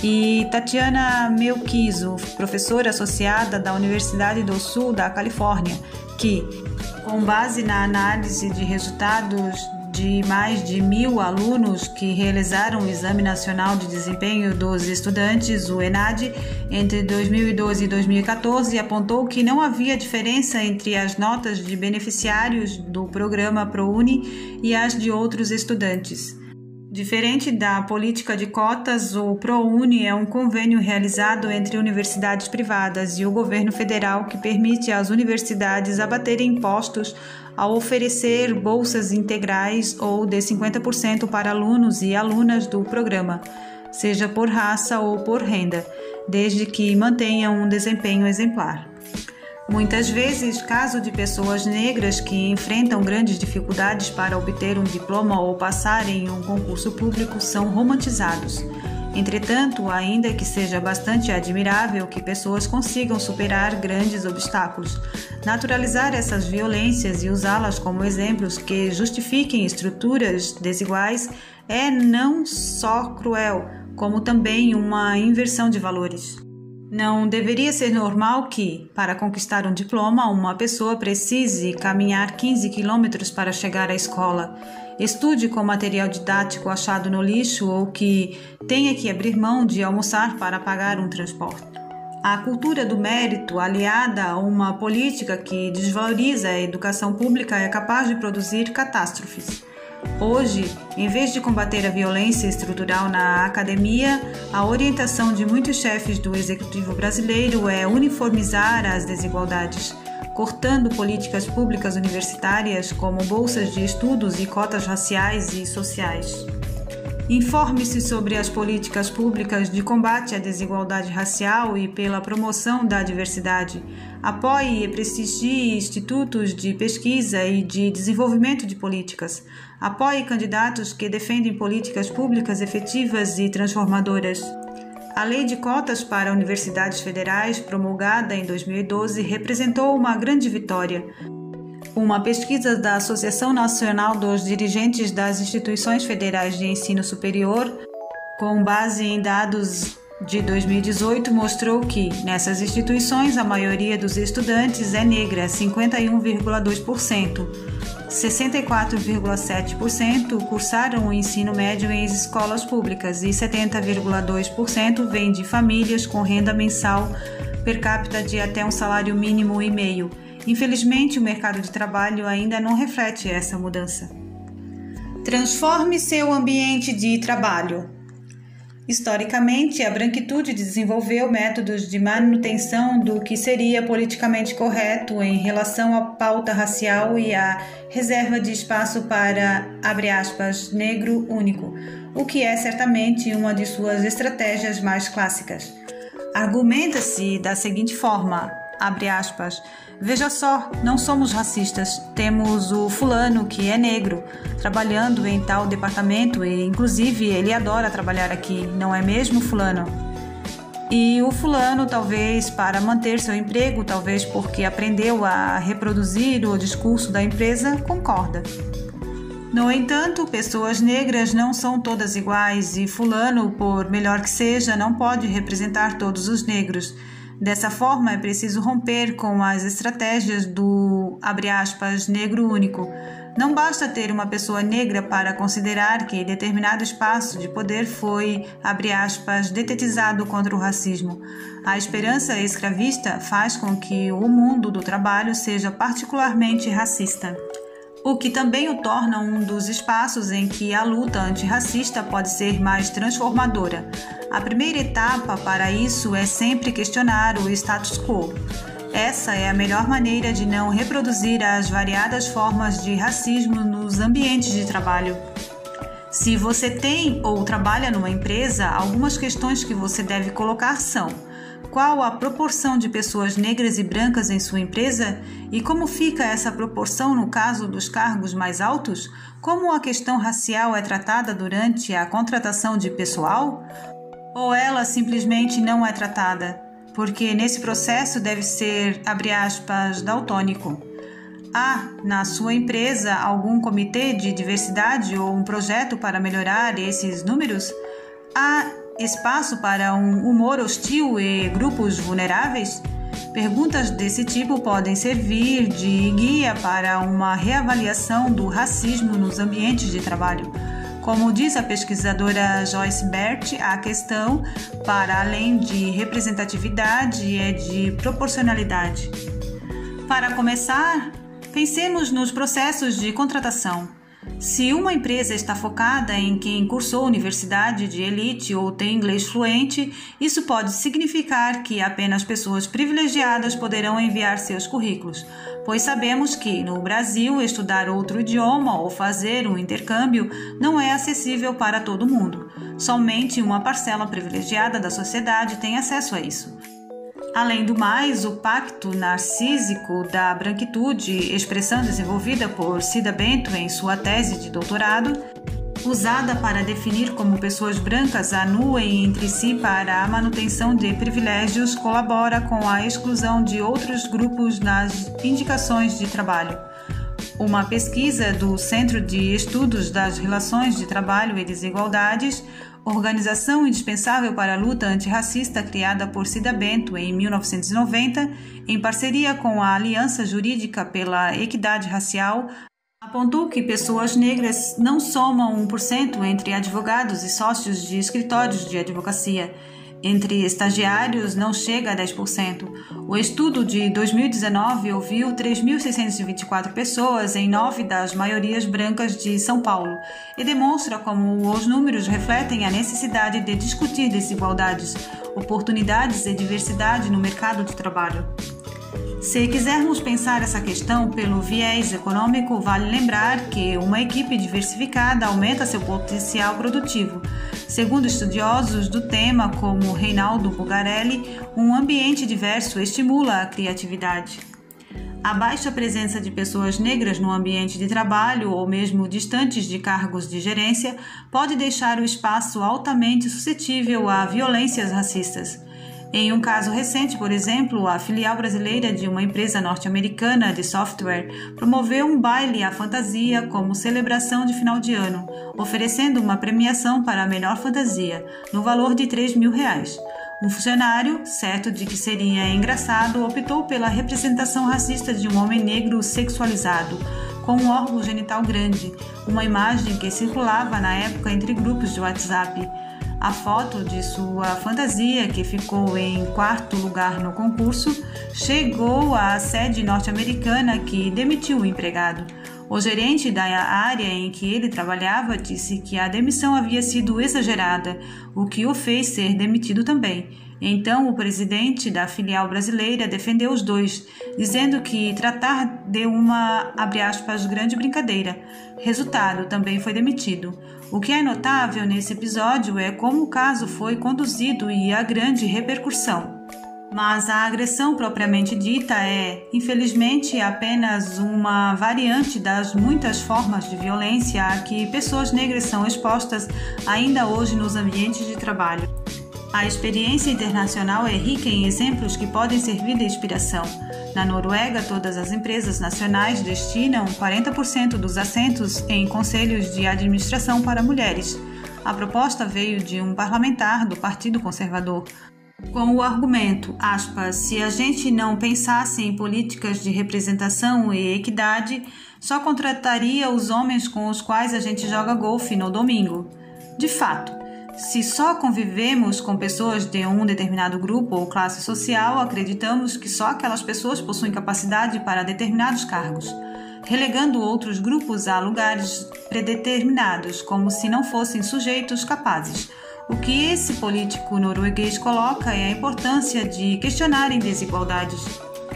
Speaker 2: e Tatiana Melquizo, professora associada da Universidade do Sul da Califórnia, que, com base na análise de resultados de mais de 1.000 alunos que realizaram o Exame Nacional de Desempenho dos Estudantes, o ENAD, entre 2012 e 2014, apontou que não havia diferença entre as notas de beneficiários do programa ProUni e as de outros estudantes. Diferente da política de cotas, o ProUni é um convênio realizado entre universidades privadas e o governo federal que permite às universidades abaterem impostos ao oferecer bolsas integrais ou de 50% para alunos e alunas do programa, seja por raça ou por renda, desde que mantenham um desempenho exemplar. Muitas vezes, caso de pessoas negras que enfrentam grandes dificuldades para obter um diploma ou passar em um concurso público são romantizados. Entretanto, ainda que seja bastante admirável que pessoas consigam superar grandes obstáculos, naturalizar essas violências e usá-las como exemplos que justifiquem estruturas desiguais é não só cruel, como também uma inversão de valores. Não deveria ser normal que, para conquistar um diploma, uma pessoa precise caminhar 15 quilômetros para chegar à escola, estude com material didático achado no lixo ou que tenha que abrir mão de almoçar para pagar um transporte. A cultura do mérito, aliada a uma política que desvaloriza a educação pública, é capaz de produzir catástrofes. Hoje, em vez de combater a violência estrutural na academia, a orientação de muitos chefes do executivo brasileiro é uniformizar as desigualdades, cortando políticas públicas universitárias como bolsas de estudos e cotas raciais e sociais. Informe-se sobre as políticas públicas de combate à desigualdade racial e pela promoção da diversidade. Apoie e prestigie institutos de pesquisa e de desenvolvimento de políticas. Apoie candidatos que defendem políticas públicas efetivas e transformadoras. A Lei de Cotas para Universidades Federais, promulgada em 2012, representou uma grande vitória. Uma pesquisa da Associação Nacional dos Dirigentes das Instituições Federais de Ensino Superior, com base em dados de 2018, mostrou que, nessas instituições, a maioria dos estudantes é negra, 51,2%. 64,7% cursaram o ensino médio em escolas públicas e 70,2% vêm de famílias com renda mensal per capita de até um salário mínimo e meio. Infelizmente, o mercado de trabalho ainda não reflete essa mudança. Transforme seu ambiente de trabalho. Historicamente, a branquitude desenvolveu métodos de manutenção do que seria politicamente correto em relação à pauta racial e à reserva de espaço para, abre aspas, negro único, o que é certamente uma de suas estratégias mais clássicas. Argumenta-se da seguinte forma, abre aspas, veja só, não somos racistas, temos o fulano que é negro, trabalhando em tal departamento e, inclusive, ele adora trabalhar aqui, não é mesmo, fulano? E o fulano, talvez para manter seu emprego, talvez porque aprendeu a reproduzir o discurso da empresa, concorda. No entanto, pessoas negras não são todas iguais e fulano, por melhor que seja, não pode representar todos os negros. Dessa forma, é preciso romper com as estratégias do, abre aspas, negro único. Não basta ter uma pessoa negra para considerar que determinado espaço de poder foi, abre aspas, detetizado contra o racismo. A esperança escravista faz com que o mundo do trabalho seja particularmente racista, o que também o torna um dos espaços em que a luta antirracista pode ser mais transformadora. A primeira etapa para isso é sempre questionar o status quo. essa é a melhor maneira de não reproduzir as variadas formas de racismo nos ambientes de trabalho. Se você tem ou trabalha numa empresa, algumas questões que você deve colocar são: qual a proporção de pessoas negras e brancas em sua empresa e como fica essa proporção no caso dos cargos mais altos? Como a questão racial é tratada durante a contratação de pessoal? Ou ela simplesmente não é tratada? Porque nesse processo deve ser, abre aspas, daltônico. Há na sua empresa algum comitê de diversidade ou um projeto para melhorar esses números? Há espaço para um humor hostil e grupos vulneráveis? Perguntas desse tipo podem servir de guia para uma reavaliação do racismo nos ambientes de trabalho. Como diz a pesquisadora Joyce Bert, a questão, para além de representatividade, é de proporcionalidade. Para começar, pensemos nos processos de contratação. Se uma empresa está focada em quem cursou universidade de elite ou tem inglês fluente, isso pode significar que apenas pessoas privilegiadas poderão enviar seus currículos, pois sabemos que, no Brasil, estudar outro idioma ou fazer um intercâmbio não é acessível para todo mundo. Somente uma parcela privilegiada da sociedade tem acesso a isso. Além do mais, o pacto narcísico da branquitude, expressão desenvolvida por Cida Bento em sua tese de doutorado, usada para definir como pessoas brancas anuem entre si para a manutenção de privilégios, colabora com a exclusão de outros grupos nas indicações de trabalho. Uma pesquisa do Centro de Estudos das Relações de Trabalho e Desigualdades, organização indispensável para a luta antirracista criada por Cida Bento em 1990, em parceria com a Aliança Jurídica pela Equidade Racial, apontou que pessoas negras não somam 1% entre advogados e sócios de escritórios de advocacia. Entre estagiários, não chega a 10%. O estudo de 2019 ouviu 3.624 pessoas em 9 das maiorias brancas de São Paulo e demonstra como os números refletem a necessidade de discutir desigualdades, oportunidades e diversidade no mercado de trabalho. Se quisermos pensar essa questão pelo viés econômico, vale lembrar que uma equipe diversificada aumenta seu potencial produtivo. Segundo estudiosos do tema, como Reinaldo Bugarelli, um ambiente diverso estimula a criatividade. A baixa presença de pessoas negras no ambiente de trabalho ou mesmo distantes de cargos de gerência pode deixar o espaço altamente suscetível a violências racistas. Em um caso recente, por exemplo, a filial brasileira de uma empresa norte-americana de software promoveu um baile à fantasia como celebração de final de ano, oferecendo uma premiação para a melhor fantasia, no valor de R$3.000. Um funcionário, certo de que seria engraçado, optou pela representação racista de um homem negro sexualizado, com um órgão genital grande, uma imagem que circulava na época entre grupos de WhatsApp. A foto de sua fantasia, que ficou em 4º lugar no concurso, chegou à sede norte-americana, que demitiu o empregado. O gerente da área em que ele trabalhava disse que a demissão havia sido exagerada, o que o fez ser demitido também. Então, o presidente da filial brasileira defendeu os dois, dizendo que tratar de uma, abre aspas, grande brincadeira. Resultado, também foi demitido. O que é notável nesse episódio é como o caso foi conduzido e a grande repercussão. Mas a agressão propriamente dita é, infelizmente, apenas uma variante das muitas formas de violência a que pessoas negras são expostas ainda hoje nos ambientes de trabalho. A experiência internacional é rica em exemplos que podem servir de inspiração. Na Noruega, todas as empresas nacionais destinam 40% dos assentos em conselhos de administração para mulheres. A proposta veio de um parlamentar do Partido Conservador, com o argumento, aspas, se a gente não pensasse em políticas de representação e equidade, só contrataria os homens com os quais a gente joga golfe no domingo. De fato, se só convivemos com pessoas de um determinado grupo ou classe social, acreditamos que só aquelas pessoas possuem capacidade para determinados cargos, relegando outros grupos a lugares predeterminados, como se não fossem sujeitos capazes. O que esse político norueguês coloca é a importância de questionarem desigualdades.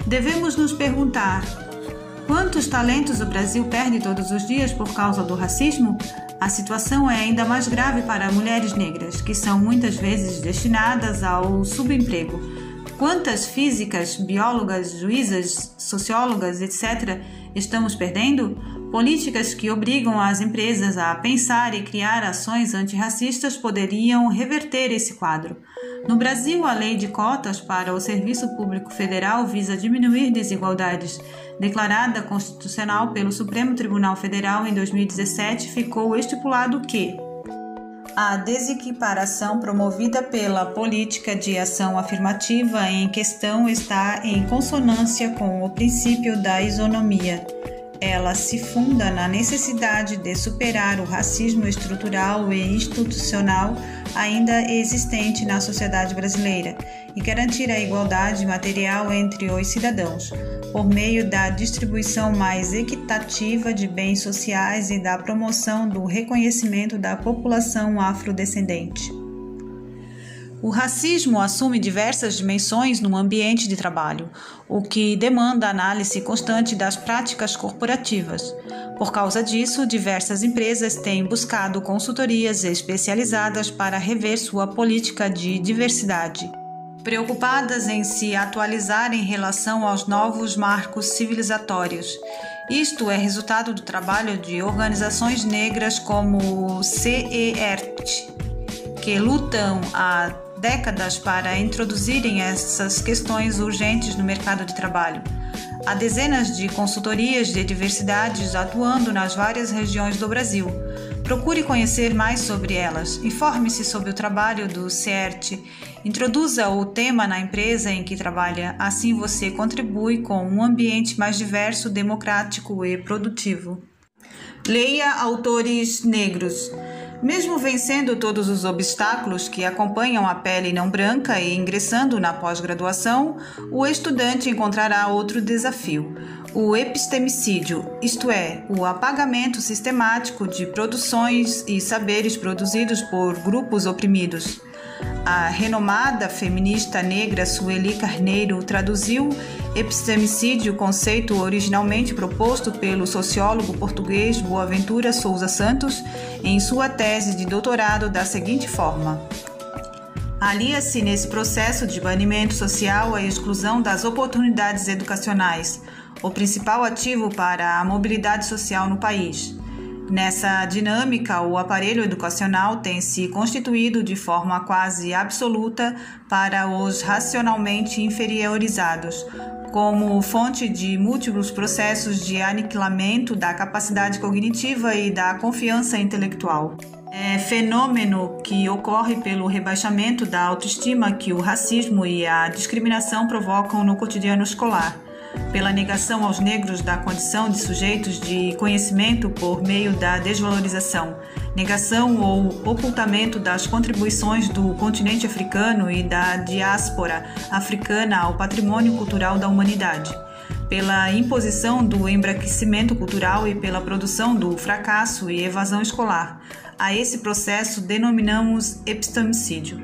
Speaker 2: Devemos nos perguntar: quantos talentos o Brasil perde todos os dias por causa do racismo? A situação é ainda mais grave para mulheres negras, que são muitas vezes destinadas ao subemprego. Quantas físicas, biólogas, juízas, sociólogas, etc., estamos perdendo? Políticas que obrigam as empresas a pensar e criar ações antirracistas poderiam reverter esse quadro. No Brasil, a lei de cotas para o Serviço Público Federal visa diminuir desigualdades. Declarada constitucional pelo Supremo Tribunal Federal em 2017, ficou estipulado que a desequiparação promovida pela política de ação afirmativa em questão está em consonância com o princípio da isonomia. Ela se funda na necessidade de superar o racismo estrutural e institucional ainda existente na sociedade brasileira e garantir a igualdade material entre os cidadãos, por meio da distribuição mais equitativa de bens sociais e da promoção do reconhecimento da população afrodescendente. O racismo assume diversas dimensões no ambiente de trabalho, o que demanda análise constante das práticas corporativas. Por causa disso, diversas empresas têm buscado consultorias especializadas para rever sua política de diversidade, preocupadas em se atualizar em relação aos novos marcos civilizatórios. Isto é resultado do trabalho de organizações negras como o CERT, que lutam há décadas para introduzirem essas questões urgentes no mercado de trabalho. Há dezenas de consultorias de diversidades atuando nas várias regiões do Brasil. Procure conhecer mais sobre elas. Informe-se sobre o trabalho do CERT. Introduza o tema na empresa em que trabalha. Assim você contribui com um ambiente mais diverso, democrático e produtivo. Leia autores negros. Mesmo vencendo todos os obstáculos que acompanham a pele não branca e ingressando na pós-graduação, o estudante encontrará outro desafio: o epistemicídio, isto é, o apagamento sistemático de produções e saberes produzidos por grupos oprimidos. A renomada feminista negra Sueli Carneiro traduziu epistemicídio, conceito originalmente proposto pelo sociólogo português Boaventura Sousa Santos, em sua tese de doutorado da seguinte forma: alia-se nesse processo de banimento social a exclusão das oportunidades educacionais, o principal ativo para a mobilidade social no país. Nessa dinâmica, o aparelho educacional tem se constituído de forma quase absoluta para os racionalmente inferiorizados, como fonte de múltiplos processos de aniquilamento da capacidade cognitiva e da confiança intelectual. É fenômeno que ocorre pelo rebaixamento da autoestima que o racismo e a discriminação provocam no cotidiano escolar, pela negação aos negros da condição de sujeitos de conhecimento por meio da desvalorização, negação ou ocultamento das contribuições do continente africano e da diáspora africana ao patrimônio cultural da humanidade, pela imposição do embranquecimento cultural e pela produção do fracasso e evasão escolar. A esse processo denominamos epistemicídio.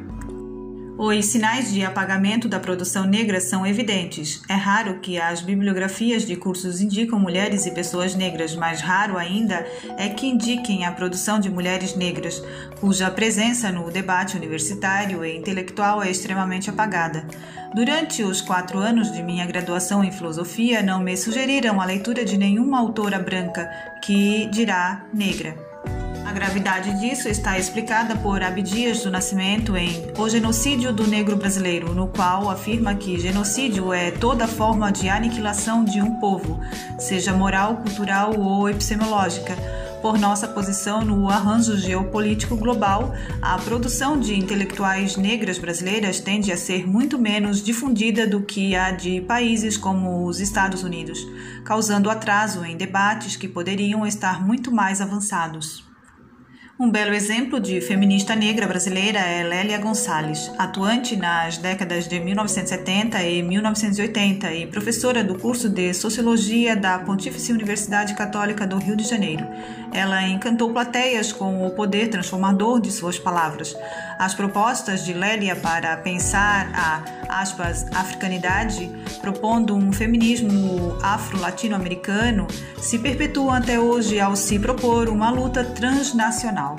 Speaker 2: Os sinais de apagamento da produção negra são evidentes. É raro que as bibliografias de cursos indicam mulheres e pessoas negras, mas raro ainda é que indiquem a produção de mulheres negras, cuja presença no debate universitário e intelectual é extremamente apagada. Durante os 4 anos de minha graduação em filosofia, não me sugeriram a leitura de nenhuma autora branca, que dirá negra. A gravidade disso está explicada por Abdias do Nascimento em O Genocídio do Negro Brasileiro, no qual afirma que genocídio é toda forma de aniquilação de um povo, seja moral, cultural ou epistemológica. Por nossa posição no arranjo geopolítico global, a produção de intelectuais negras brasileiras tende a ser muito menos difundida do que a de países como os Estados Unidos, causando atraso em debates que poderiam estar muito mais avançados. Um belo exemplo de feminista negra brasileira é Lélia Gonçalves, atuante nas décadas de 1970 e 1980 e professora do curso de Sociologia da Pontífice Universidade Católica do Rio de Janeiro. Ela encantou plateias com o poder transformador de suas palavras. As propostas de Lélia para pensar a, aspas, africanidade, propondo um feminismo afro-latino-americano, se perpetuam até hoje ao se propor uma luta transnacional.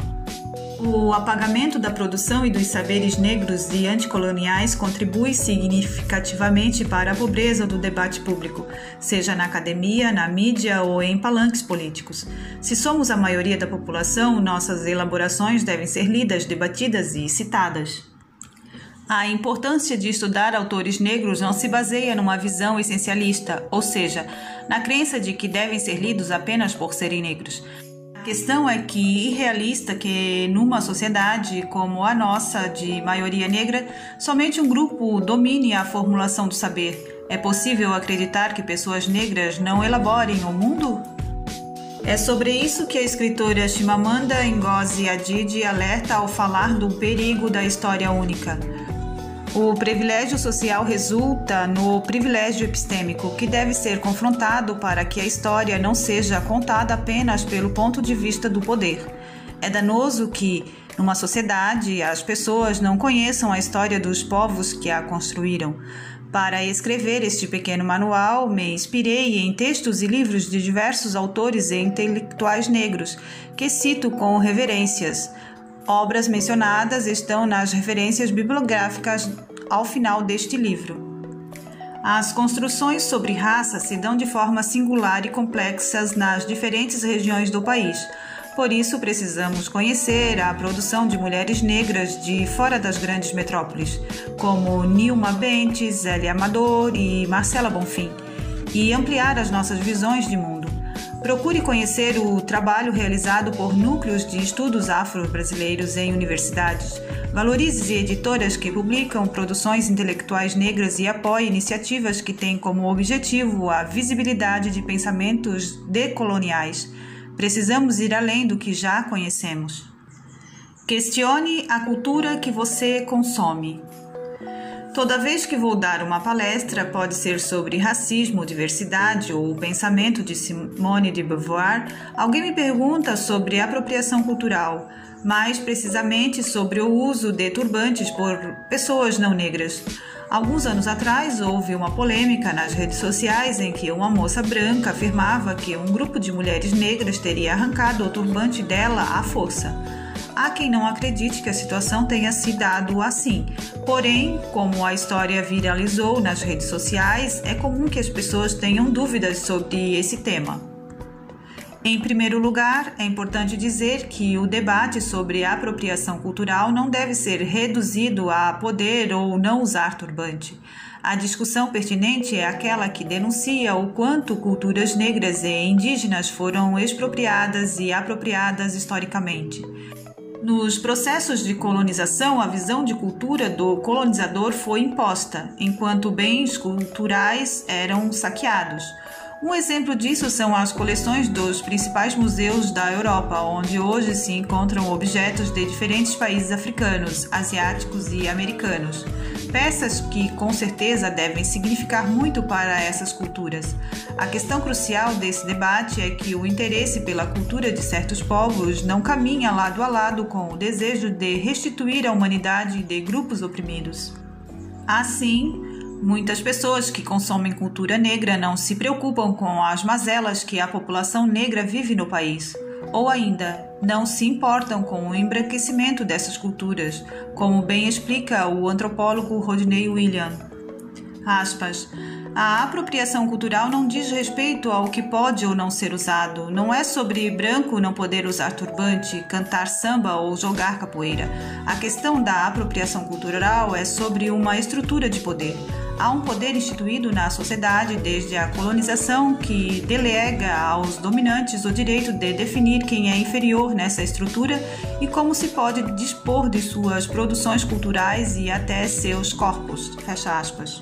Speaker 2: O apagamento da produção e dos saberes negros e anticoloniais contribui significativamente para a pobreza do debate público, seja na academia, na mídia ou em palanques políticos. Se somos a maioria da população, nossas elaborações devem ser lidas, debatidas e citadas. A importância de estudar autores negros não se baseia numa visão essencialista, ou seja, na crença de que devem ser lidos apenas por serem negros. A questão é que irrealista que numa sociedade como a nossa, de maioria negra, somente um grupo domine a formulação do saber. É possível acreditar que pessoas negras não elaborem o mundo? É sobre isso que a escritora Chimamanda Ngozi Adichie alerta ao falar do perigo da história única. O privilégio social resulta no privilégio epistêmico, que deve ser confrontado para que a história não seja contada apenas pelo ponto de vista do poder. É danoso que, numa sociedade, as pessoas não conheçam a história dos povos que a construíram. Para escrever este pequeno manual, me inspirei em textos e livros de diversos autores e intelectuais negros, que cito com reverências. Obras mencionadas estão nas referências bibliográficas ao final deste livro. As construções sobre raça se dão de forma singular e complexas nas diferentes regiões do país. Por isso, precisamos conhecer a produção de mulheres negras de fora das grandes metrópoles, como Nilma Bentes, Zélia Amador e Marcela Bonfim, e ampliar as nossas visões de mundo. Procure conhecer o trabalho realizado por núcleos de estudos afro-brasileiros em universidades. Valorize editoras que publicam produções intelectuais negras e apoie iniciativas que têm como objetivo a visibilidade de pensamentos decoloniais. Precisamos ir além do que já conhecemos. Questione a cultura que você consome. Toda vez que vou dar uma palestra, pode ser sobre racismo, diversidade ou o pensamento de Simone de Beauvoir, alguém me pergunta sobre apropriação cultural, mais precisamente sobre o uso de turbantes por pessoas não negras. Alguns anos atrás, houve uma polêmica nas redes sociais em que uma moça branca afirmava que um grupo de mulheres negras teria arrancado o turbante dela à força. Há quem não acredite que a situação tenha se dado assim. Porém, como a história viralizou nas redes sociais, é comum que as pessoas tenham dúvidas sobre esse tema. Em primeiro lugar, é importante dizer que o debate sobre a apropriação cultural não deve ser reduzido a poder ou não usar turbante. A discussão pertinente é aquela que denuncia o quanto culturas negras e indígenas foram expropriadas e apropriadas historicamente. Nos processos de colonização, a visão de cultura do colonizador foi imposta, enquanto bens culturais eram saqueados. Um exemplo disso são as coleções dos principais museus da Europa, onde hoje se encontram objetos de diferentes países africanos, asiáticos e americanos. Peças que, com certeza, devem significar muito para essas culturas. A questão crucial desse debate é que o interesse pela cultura de certos povos não caminha lado a lado com o desejo de restituir a humanidade de grupos oprimidos. Assim, muitas pessoas que consomem cultura negra não se preocupam com as mazelas que a população negra vive no país, ou ainda não se importam com o embranquecimento dessas culturas, como bem explica o antropólogo Rodney William. Aspas, a apropriação cultural não diz respeito ao que pode ou não ser usado. Não é sobre branco não poder usar turbante, cantar samba ou jogar capoeira. A questão da apropriação cultural é sobre uma estrutura de poder. Há um poder instituído na sociedade desde a colonização que delega aos dominantes o direito de definir quem é inferior nessa estrutura e como se pode dispor de suas produções culturais e até seus corpos. Fecha aspas.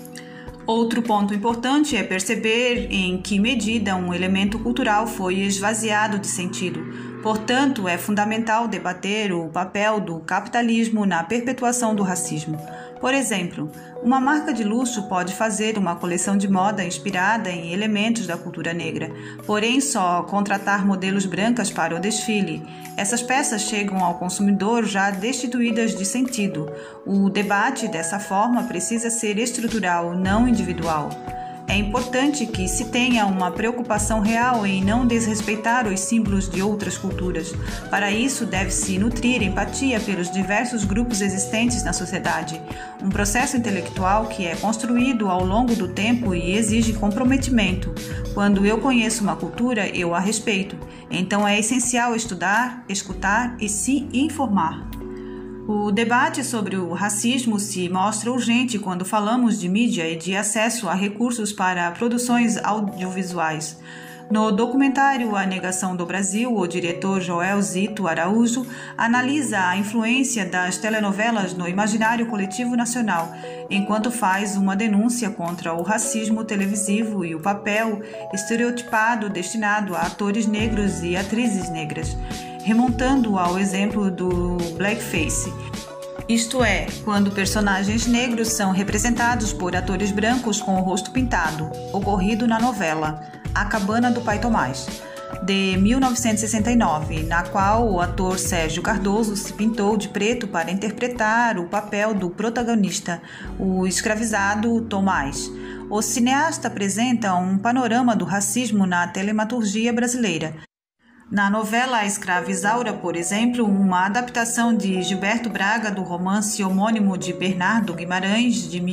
Speaker 2: Outro ponto importante é perceber em que medida um elemento cultural foi esvaziado de sentido. Portanto, é fundamental debater o papel do capitalismo na perpetuação do racismo. Por exemplo, uma marca de luxo pode fazer uma coleção de moda inspirada em elementos da cultura negra, porém só contratar modelos brancas para o desfile. Essas peças chegam ao consumidor já destituídas de sentido. O debate, dessa forma, precisa ser estrutural, não individual. É importante que se tenha uma preocupação real em não desrespeitar os símbolos de outras culturas. Para isso, deve-se nutrir empatia pelos diversos grupos existentes na sociedade. Um processo intelectual que é construído ao longo do tempo e exige comprometimento. Quando eu conheço uma cultura, eu a respeito. Então é essencial estudar, escutar e se informar. O debate sobre o racismo se mostra urgente quando falamos de mídia e de acesso a recursos para produções audiovisuais. No documentário A Negação do Brasil, o diretor Joel Zito Araújo analisa a influência das telenovelas no imaginário coletivo nacional, enquanto faz uma denúncia contra o racismo televisivo e o papel estereotipado destinado a atores negros e atrizes negras, remontando ao exemplo do blackface. Isto é, quando personagens negros são representados por atores brancos com o rosto pintado, ocorrido na novela A Cabana do Pai Tomás, de 1969, na qual o ator Sérgio Cardoso se pintou de preto para interpretar o papel do protagonista, o escravizado Tomás. O cineasta apresenta um panorama do racismo na telematurgia brasileira. Na novela A Escrava Isaura, por exemplo, uma adaptação de Gilberto Braga do romance homônimo de Bernardo Guimarães, de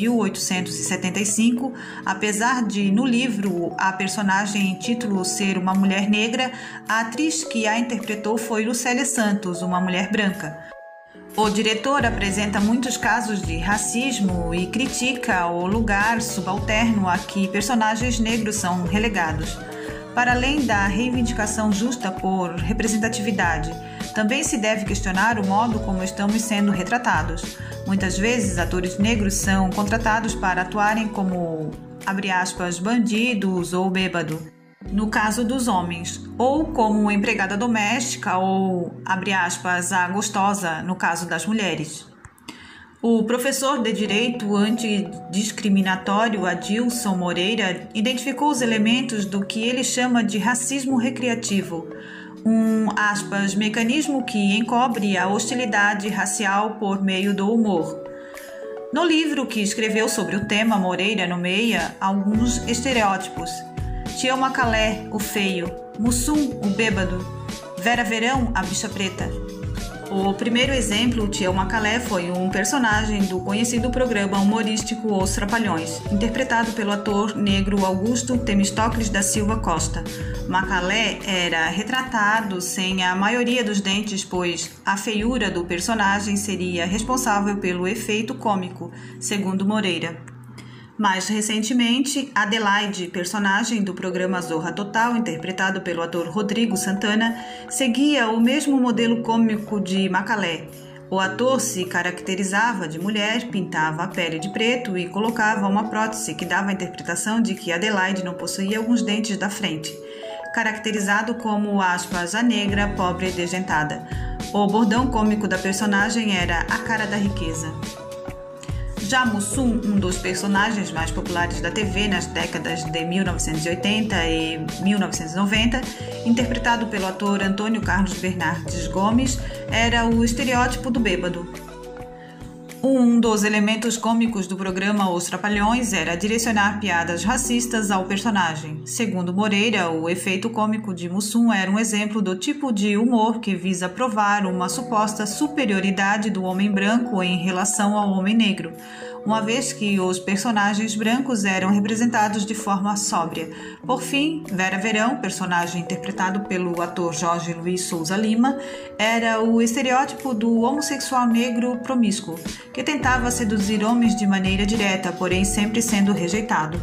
Speaker 2: 1875, apesar de, no livro, a personagem em título ser uma mulher negra, a atriz que a interpretou foi Lucélia Santos, uma mulher branca. O diretor apresenta muitos casos de racismo e critica o lugar subalterno a que personagens negros são relegados. Para além da reivindicação justa por representatividade, também se deve questionar o modo como estamos sendo retratados. Muitas vezes, atores negros são contratados para atuarem como, abre aspas, bandidos ou bêbado, no caso dos homens, ou como empregada doméstica ou, abre aspas, a gostosa, no caso das mulheres. O professor de Direito Antidiscriminatório Adilson Moreira identificou os elementos do que ele chama de racismo recreativo, aspas, mecanismo que encobre a hostilidade racial por meio do humor. No livro que escreveu sobre o tema, Moreira nomeia alguns estereótipos. Tião Macalé, o feio, Mussum, o bêbado, Vera Verão, a bicha preta. O primeiro exemplo, Tião Macalé, foi um personagem do conhecido programa humorístico Os Trapalhões, interpretado pelo ator negro Augusto Temístocles da Silva Costa. Macalé era retratado sem a maioria dos dentes, pois a feiura do personagem seria responsável pelo efeito cômico, segundo Moreira. Mais recentemente, Adelaide, personagem do programa Zorra Total, interpretado pelo ator Rodrigo Santana, seguia o mesmo modelo cômico de Macalé. O ator se caracterizava de mulher, pintava a pele de preto e colocava uma prótese que dava a interpretação de que Adelaide não possuía alguns dentes da frente, caracterizado como, aspas, a negra, pobre e desdentada. O bordão cômico da personagem era a cara da riqueza. Já Mussum, um dos personagens mais populares da TV nas décadas de 1980 e 1990, interpretado pelo ator Antônio Carlos Bernardes Gomes, era o estereótipo do bêbado. Um dos elementos cômicos do programa Os Trapalhões era direcionar piadas racistas ao personagem. Segundo Moreira, o efeito cômico de Mussum era um exemplo do tipo de humor que visa provar uma suposta superioridade do homem branco em relação ao homem negro, uma vez que os personagens brancos eram representados de forma sóbria. Por fim, Vera Verão, personagem interpretado pelo ator Jorge Luiz Souza Lima, era o estereótipo do homossexual negro promíscuo, que tentava seduzir homens de maneira direta, porém sempre sendo rejeitado.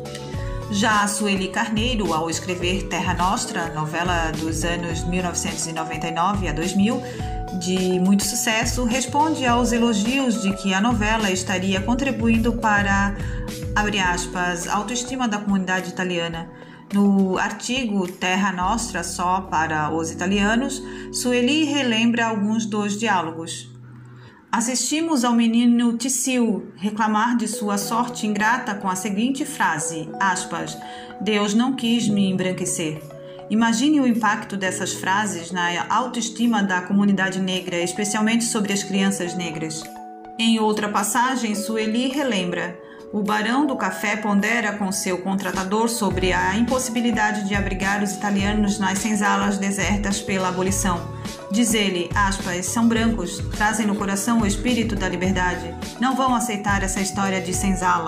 Speaker 2: Já Sueli Carneiro, ao escrever Terra Nostra, novela dos anos 1999 a 2000, de muito sucesso, responde aos elogios de que a novela estaria contribuindo para, abre aspas, a autoestima da comunidade italiana. No artigo Terra Nostra só para os italianos, Sueli relembra alguns dos diálogos. Assistimos ao menino Tissil reclamar de sua sorte ingrata com a seguinte frase, aspas, Deus não quis me embranquecer. Imagine o impacto dessas frases na autoestima da comunidade negra, especialmente sobre as crianças negras. Em outra passagem, Sueli relembra, o barão do café pondera com seu contratador sobre a impossibilidade de abrigar os italianos nas senzalas desertas pela abolição. Diz ele, aspas, são brancos, trazem no coração o espírito da liberdade, não vão aceitar essa história de senzala.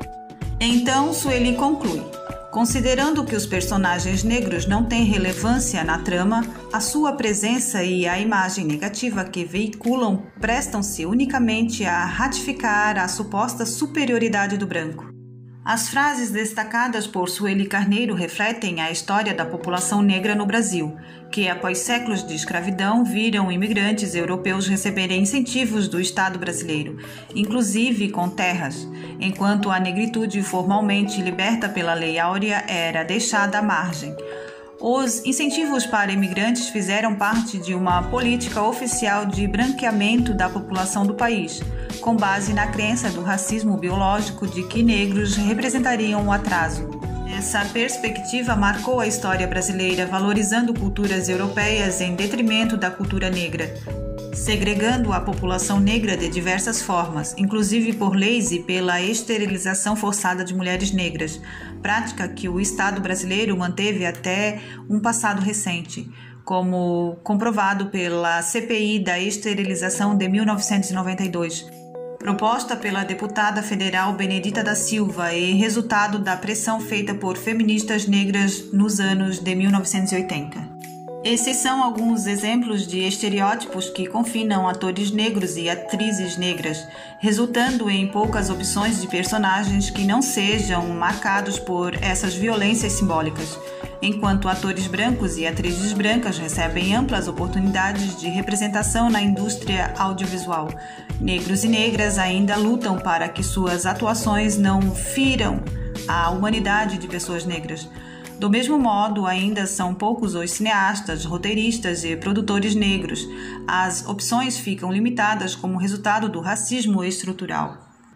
Speaker 2: Então, Sueli conclui, considerando que os personagens negros não têm relevância na trama, a sua presença e a imagem negativa que veiculam prestam-se unicamente a ratificar a suposta superioridade do branco. As frases destacadas por Sueli Carneiro refletem a história da população negra no Brasil, que após séculos de escravidão viram imigrantes europeus receberem incentivos do Estado brasileiro, inclusive com terras, enquanto a negritude formalmente liberta pela Lei Áurea era deixada à margem. Os incentivos para imigrantes fizeram parte de uma política oficial de branqueamento da população do país, com base na crença do racismo biológico de que negros representariam um atraso. Essa perspectiva marcou a história brasileira, valorizando culturas europeias em detrimento da cultura negra, segregando a população negra de diversas formas, inclusive por leis e pela esterilização forçada de mulheres negras, prática que o Estado brasileiro manteve até um passado recente, como comprovado pela CPI da esterilização de 1992, proposta pela deputada federal Benedita da Silva e resultado da pressão feita por feministas negras nos anos de 1980. Esses são alguns exemplos de estereótipos que confinam atores negros e atrizes negras, resultando em poucas opções de personagens que não sejam marcados por essas violências simbólicas, enquanto atores brancos e atrizes brancas recebem amplas oportunidades de representação na indústria audiovisual. Negros e negras ainda lutam para que suas atuações não firam a humanidade de pessoas negras. Do mesmo modo, ainda são poucos os cineastas, roteiristas e produtores negros. As opções ficam limitadas como resultado do racismo estrutural.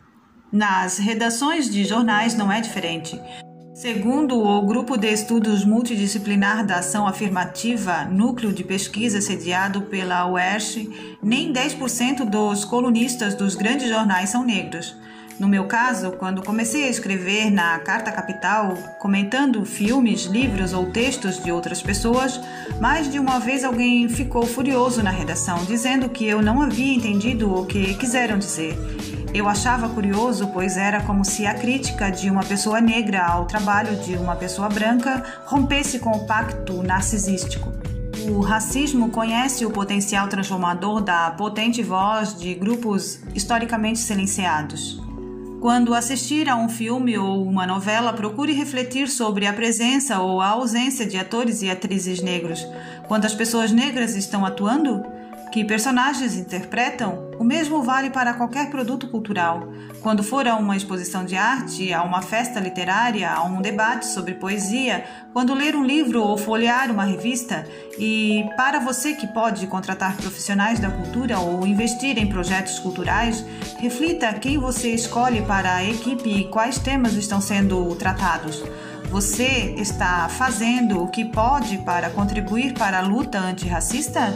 Speaker 2: Nas redações de jornais não é diferente. Segundo o Grupo de Estudos Multidisciplinar da Ação Afirmativa, núcleo de pesquisa sediado pela UERJ, nem 10% dos colunistas dos grandes jornais são negros. No meu caso, quando comecei a escrever na Carta Capital, comentando filmes, livros ou textos de outras pessoas, mais de uma vez alguém ficou furioso na redação, dizendo que eu não havia entendido o que quiseram dizer. Eu achava curioso, pois era como se a crítica de uma pessoa negra ao trabalho de uma pessoa branca rompesse com o pacto narcisístico. O racismo conhece o potencial transformador da potente voz de grupos historicamente silenciados. Quando assistir a um filme ou uma novela, procure refletir sobre a presença ou a ausência de atores e atrizes negros. Quando as pessoas negras estão atuando, que personagens interpretam, o mesmo vale para qualquer produto cultural. Quando for a uma exposição de arte, a uma festa literária, a um debate sobre poesia, quando ler um livro ou folhear uma revista, e para você que pode contratar profissionais da cultura ou investir em projetos culturais, reflita quem você escolhe para a equipe e quais temas estão sendo tratados. Você está fazendo o que pode para contribuir para a luta antirracista?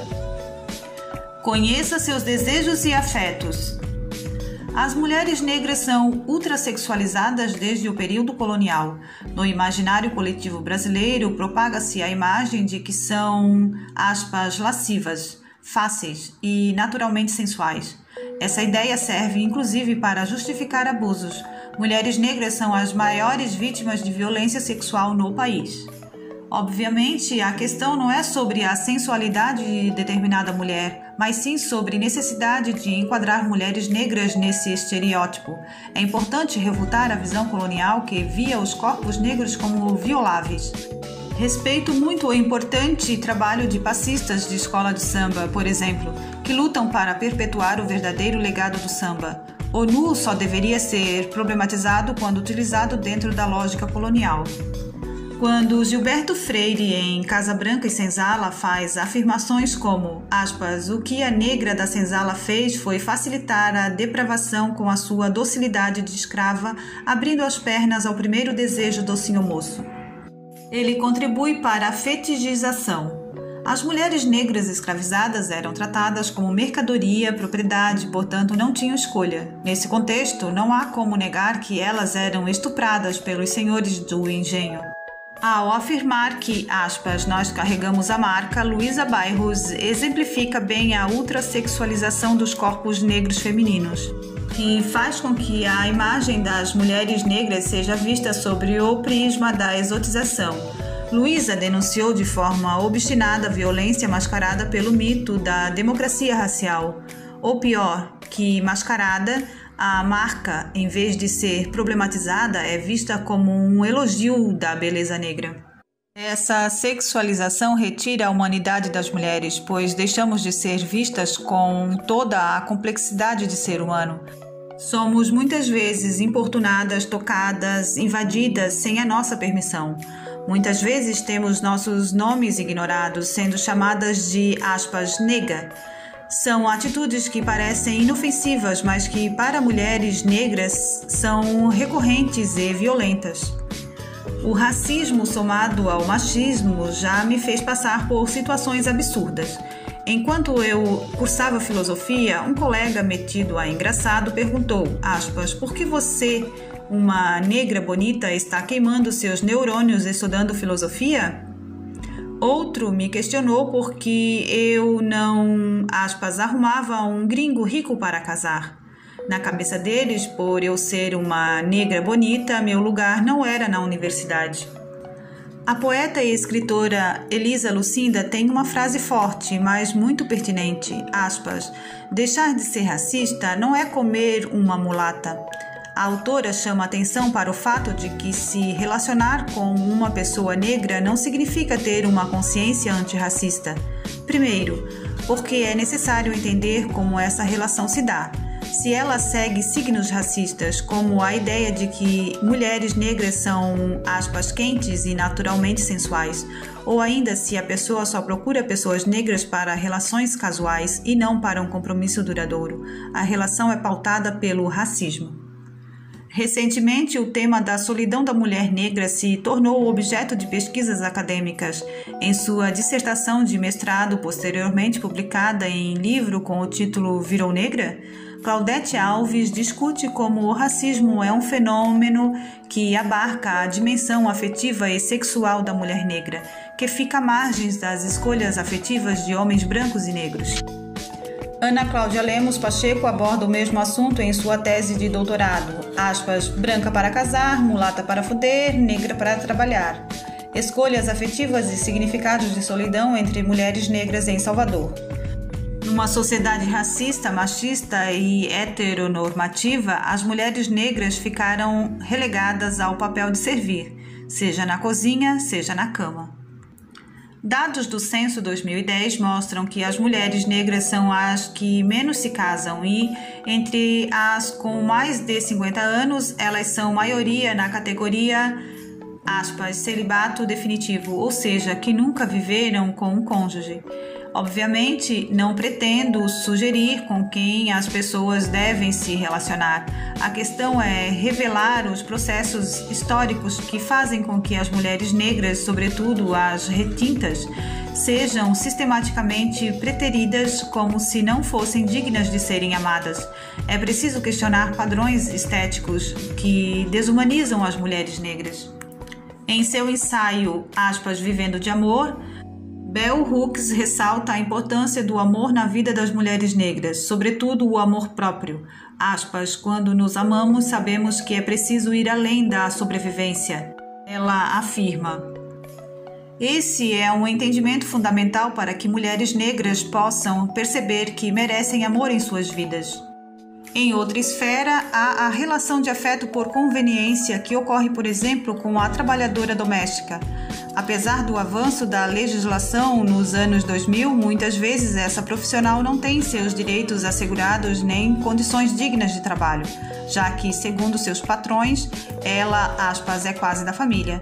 Speaker 2: Conheça seus desejos e afetos. As mulheres negras são ultrassexualizadas desde o período colonial. No imaginário coletivo brasileiro, propaga-se a imagem de que são, aspas, lascivas, fáceis e naturalmente sensuais. Essa ideia serve inclusive para justificar abusos. Mulheres negras são as maiores vítimas de violência sexual no país. Obviamente, a questão não é sobre a sensualidade de determinada mulher, mas sim sobre necessidade de enquadrar mulheres negras nesse estereótipo. É importante refutar a visão colonial que via os corpos negros como violáveis. Respeito muito o importante trabalho de passistas de escola de samba, por exemplo, que lutam para perpetuar o verdadeiro legado do samba. O nu só deveria ser problematizado quando utilizado dentro da lógica colonial. Quando Gilberto Freire, em Casa Branca e Senzala, faz afirmações como, aspas, o que a negra da Senzala fez foi facilitar a depravação com a sua docilidade de escrava, abrindo as pernas ao primeiro desejo do senhor moço. Ele contribui para a fetichização. As mulheres negras escravizadas eram tratadas como mercadoria, propriedade, portanto não tinham escolha. Nesse contexto, não há como negar que elas eram estupradas pelos senhores do engenho. Ao afirmar que, aspas, nós carregamos a marca, Luísa Bairros exemplifica bem a ultrassexualização dos corpos negros femininos, que faz com que a imagem das mulheres negras seja vista sobre o prisma da exotização. Luísa denunciou de forma obstinada a violência mascarada pelo mito da democracia racial. Ou pior, que mascarada, a marca, em vez de ser problematizada, é vista como um elogio da beleza negra. Essa sexualização retira a humanidade das mulheres, pois deixamos de ser vistas com toda a complexidade de ser humano. Somos muitas vezes importunadas, tocadas, invadidas sem a nossa permissão. Muitas vezes temos nossos nomes ignorados, sendo chamadas de, aspas, nega. São atitudes que parecem inofensivas, mas que para mulheres negras são recorrentes e violentas. O racismo somado ao machismo já me fez passar por situações absurdas. Enquanto eu cursava filosofia, um colega metido a engraçado perguntou, aspas, por que você, uma negra bonita, está queimando seus neurônios estudando filosofia? Outro me questionou porque eu não, aspas, arrumava um gringo rico para casar. Na cabeça deles, por eu ser uma negra bonita, meu lugar não era na universidade. A poeta e escritora Elisa Lucinda tem uma frase forte, mas muito pertinente, aspas, deixar de ser racista não é comer uma mulata. A autora chama atenção para o fato de que se relacionar com uma pessoa negra não significa ter uma consciência antirracista. Primeiro, porque é necessário entender como essa relação se dá. Se ela segue signos racistas, como a ideia de que mulheres negras são, aspas, quentes e naturalmente sensuais, ou ainda se a pessoa só procura pessoas negras para relações casuais e não para um compromisso duradouro, a relação é pautada pelo racismo. Recentemente, o tema da solidão da mulher negra se tornou objeto de pesquisas acadêmicas. Em sua dissertação de mestrado, posteriormente publicada em livro com o título Virou Negra, Claudete Alves discute como o racismo é um fenômeno que abarca a dimensão afetiva e sexual da mulher negra, que fica à margem das escolhas afetivas de homens brancos e negros. Ana Cláudia Lemos Pacheco aborda o mesmo assunto em sua tese de doutorado, aspas, branca para casar, mulata para fuder, negra para trabalhar. Escolhas afetivas e significados de solidão entre mulheres negras em Salvador. Numa sociedade racista, machista e heteronormativa, as mulheres negras ficaram relegadas ao papel de servir, seja na cozinha, seja na cama. Dados do Censo 2010 mostram que as mulheres negras são as que menos se casam e, entre as com mais de 50 anos, elas são maioria na categoria, aspas, celibato definitivo, ou seja, que nunca viveram com um cônjuge. Obviamente, não pretendo sugerir com quem as pessoas devem se relacionar. A questão é revelar os processos históricos que fazem com que as mulheres negras, sobretudo as retintas, sejam sistematicamente preteridas como se não fossem dignas de serem amadas. É preciso questionar padrões estéticos que desumanizam as mulheres negras. Em seu ensaio, aspas, Vivendo de Amor, Bell Hooks ressalta a importância do amor na vida das mulheres negras, sobretudo o amor próprio. Aspas, quando nos amamos, sabemos que é preciso ir além da sobrevivência. Ela afirma. Esse é um entendimento fundamental para que mulheres negras possam perceber que merecem amor em suas vidas. Em outra esfera, há a relação de afeto por conveniência que ocorre, por exemplo, com a trabalhadora doméstica. Apesar do avanço da legislação nos anos 2000, muitas vezes essa profissional não tem seus direitos assegurados nem condições dignas de trabalho, já que, segundo seus patrões, ela, aspas, é quase da família.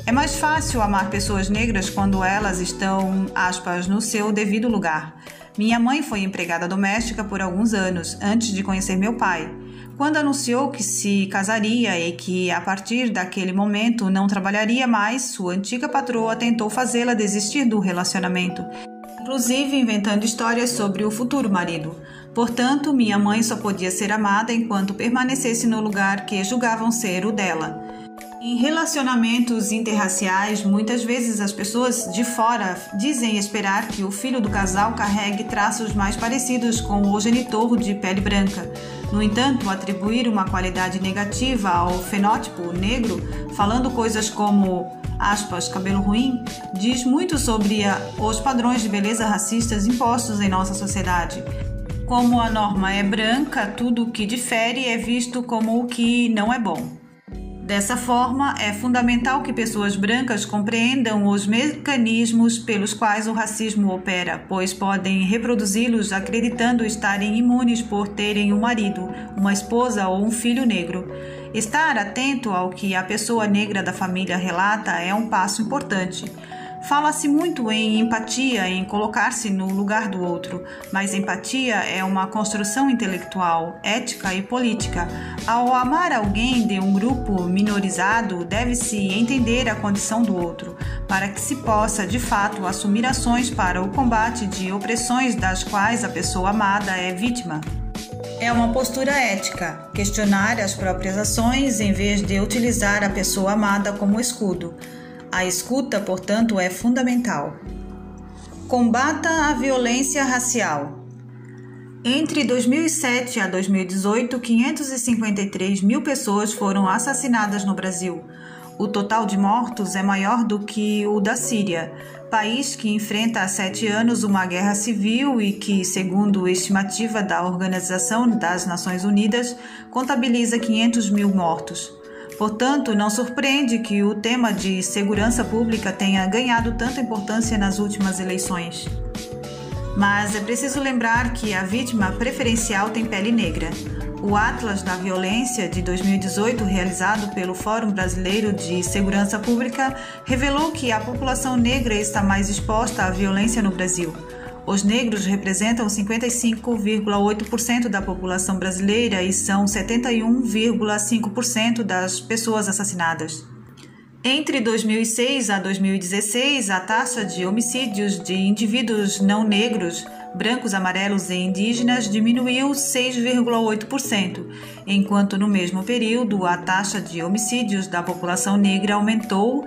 Speaker 2: É mais fácil amar pessoas negras quando elas estão, aspas, no seu devido lugar. Minha mãe foi empregada doméstica por alguns anos, antes de conhecer meu pai. Quando anunciou que se casaria e que, a partir daquele momento, não trabalharia mais, sua antiga patroa tentou fazê-la desistir do relacionamento, inclusive inventando histórias sobre o futuro marido. Portanto, minha mãe só podia ser amada enquanto permanecesse no lugar que julgavam ser o dela. Em relacionamentos interraciais, muitas vezes as pessoas de fora dizem esperar que o filho do casal carregue traços mais parecidos com o genitor de pele branca. No entanto, atribuir uma qualidade negativa ao fenótipo negro, falando coisas como, aspas, cabelo ruim, diz muito sobre os padrões de beleza racistas impostos em nossa sociedade. Como a norma é branca, tudo o que difere é visto como o que não é bom. Dessa forma, é fundamental que pessoas brancas compreendam os mecanismos pelos quais o racismo opera, pois podem reproduzi-los acreditando estarem imunes por terem um marido, uma esposa ou um filho negro. Estar atento ao que a pessoa negra da família relata é um passo importante. Fala-se muito em empatia, em colocar-se no lugar do outro, mas empatia é uma construção intelectual, ética e política. Ao amar alguém de um grupo minorizado, deve-se entender a condição do outro, para que se possa, de fato, assumir ações para o combate de opressões das quais a pessoa amada é vítima. É uma postura ética, questionar as próprias ações em vez de utilizar a pessoa amada como escudo. A escuta, portanto, é fundamental. Combata a violência racial. Entre 2007 a 2018, 553 mil pessoas foram assassinadas no Brasil. O total de mortos é maior do que o da Síria, país que enfrenta há 7 anos uma guerra civil e que, segundo estimativa da Organização das Nações Unidas, contabiliza 500 mil mortos. Portanto, não surpreende que o tema de segurança pública tenha ganhado tanta importância nas últimas eleições. Mas é preciso lembrar que a vítima preferencial tem pele negra. O Atlas da Violência de 2018, realizado pelo Fórum Brasileiro de Segurança Pública, revelou que a população negra está mais exposta à violência no Brasil. Os negros representam 55,8% da população brasileira e são 71,5% das pessoas assassinadas. Entre 2006 a 2016, a taxa de homicídios de indivíduos não negros, brancos, amarelos e indígenas diminuiu 6,8%, enquanto no mesmo período a taxa de homicídios da população negra aumentou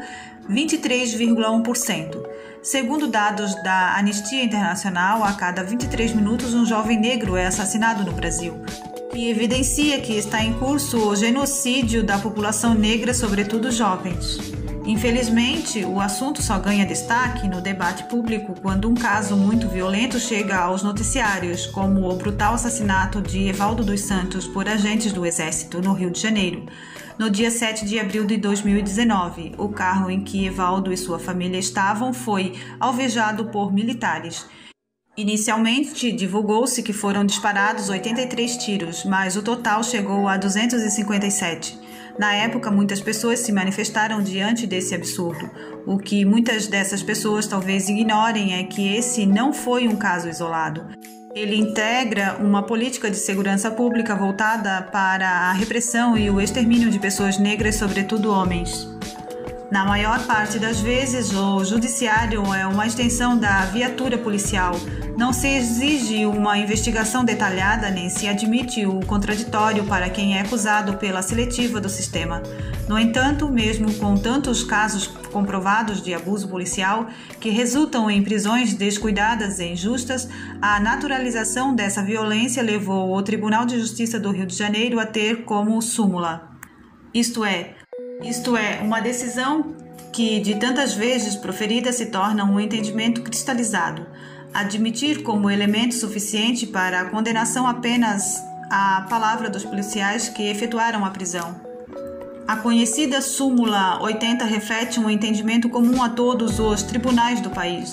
Speaker 2: 23,1%. Segundo dados da Anistia Internacional, a cada 23 minutos um jovem negro é assassinado no Brasil, e evidencia que está em curso o genocídio da população negra, sobretudo jovens. Infelizmente, o assunto só ganha destaque no debate público quando um caso muito violento chega aos noticiários, como o brutal assassinato de Evaldo dos Santos por agentes do Exército no Rio de Janeiro. No dia 7 de abril de 2019, o carro em que Evaldo e sua família estavam foi alvejado por militares. Inicialmente, divulgou-se que foram disparados 83 tiros, mas o total chegou a 257. Na época, muitas pessoas se manifestaram diante desse absurdo. O que muitas dessas pessoas talvez ignorem é que esse não foi um caso isolado. Ele integra uma política de segurança pública voltada para a repressão e o extermínio de pessoas negras, sobretudo homens. Na maior parte das vezes, o judiciário é uma extensão da viatura policial. Não se exige uma investigação detalhada nem se admite o contraditório para quem é acusado pela seletiva do sistema. No entanto, mesmo com tantos casos comprovados de abuso policial que resultam em prisões descuidadas e injustas, a naturalização dessa violência levou o Tribunal de Justiça do Rio de Janeiro a ter como súmula. Isto é, uma decisão que, de tantas vezes proferida, se torna um entendimento cristalizado. Admitir como elemento suficiente para a condenação apenas a palavra dos policiais que efetuaram a prisão. A conhecida súmula 80 reflete um entendimento comum a todos os tribunais do país.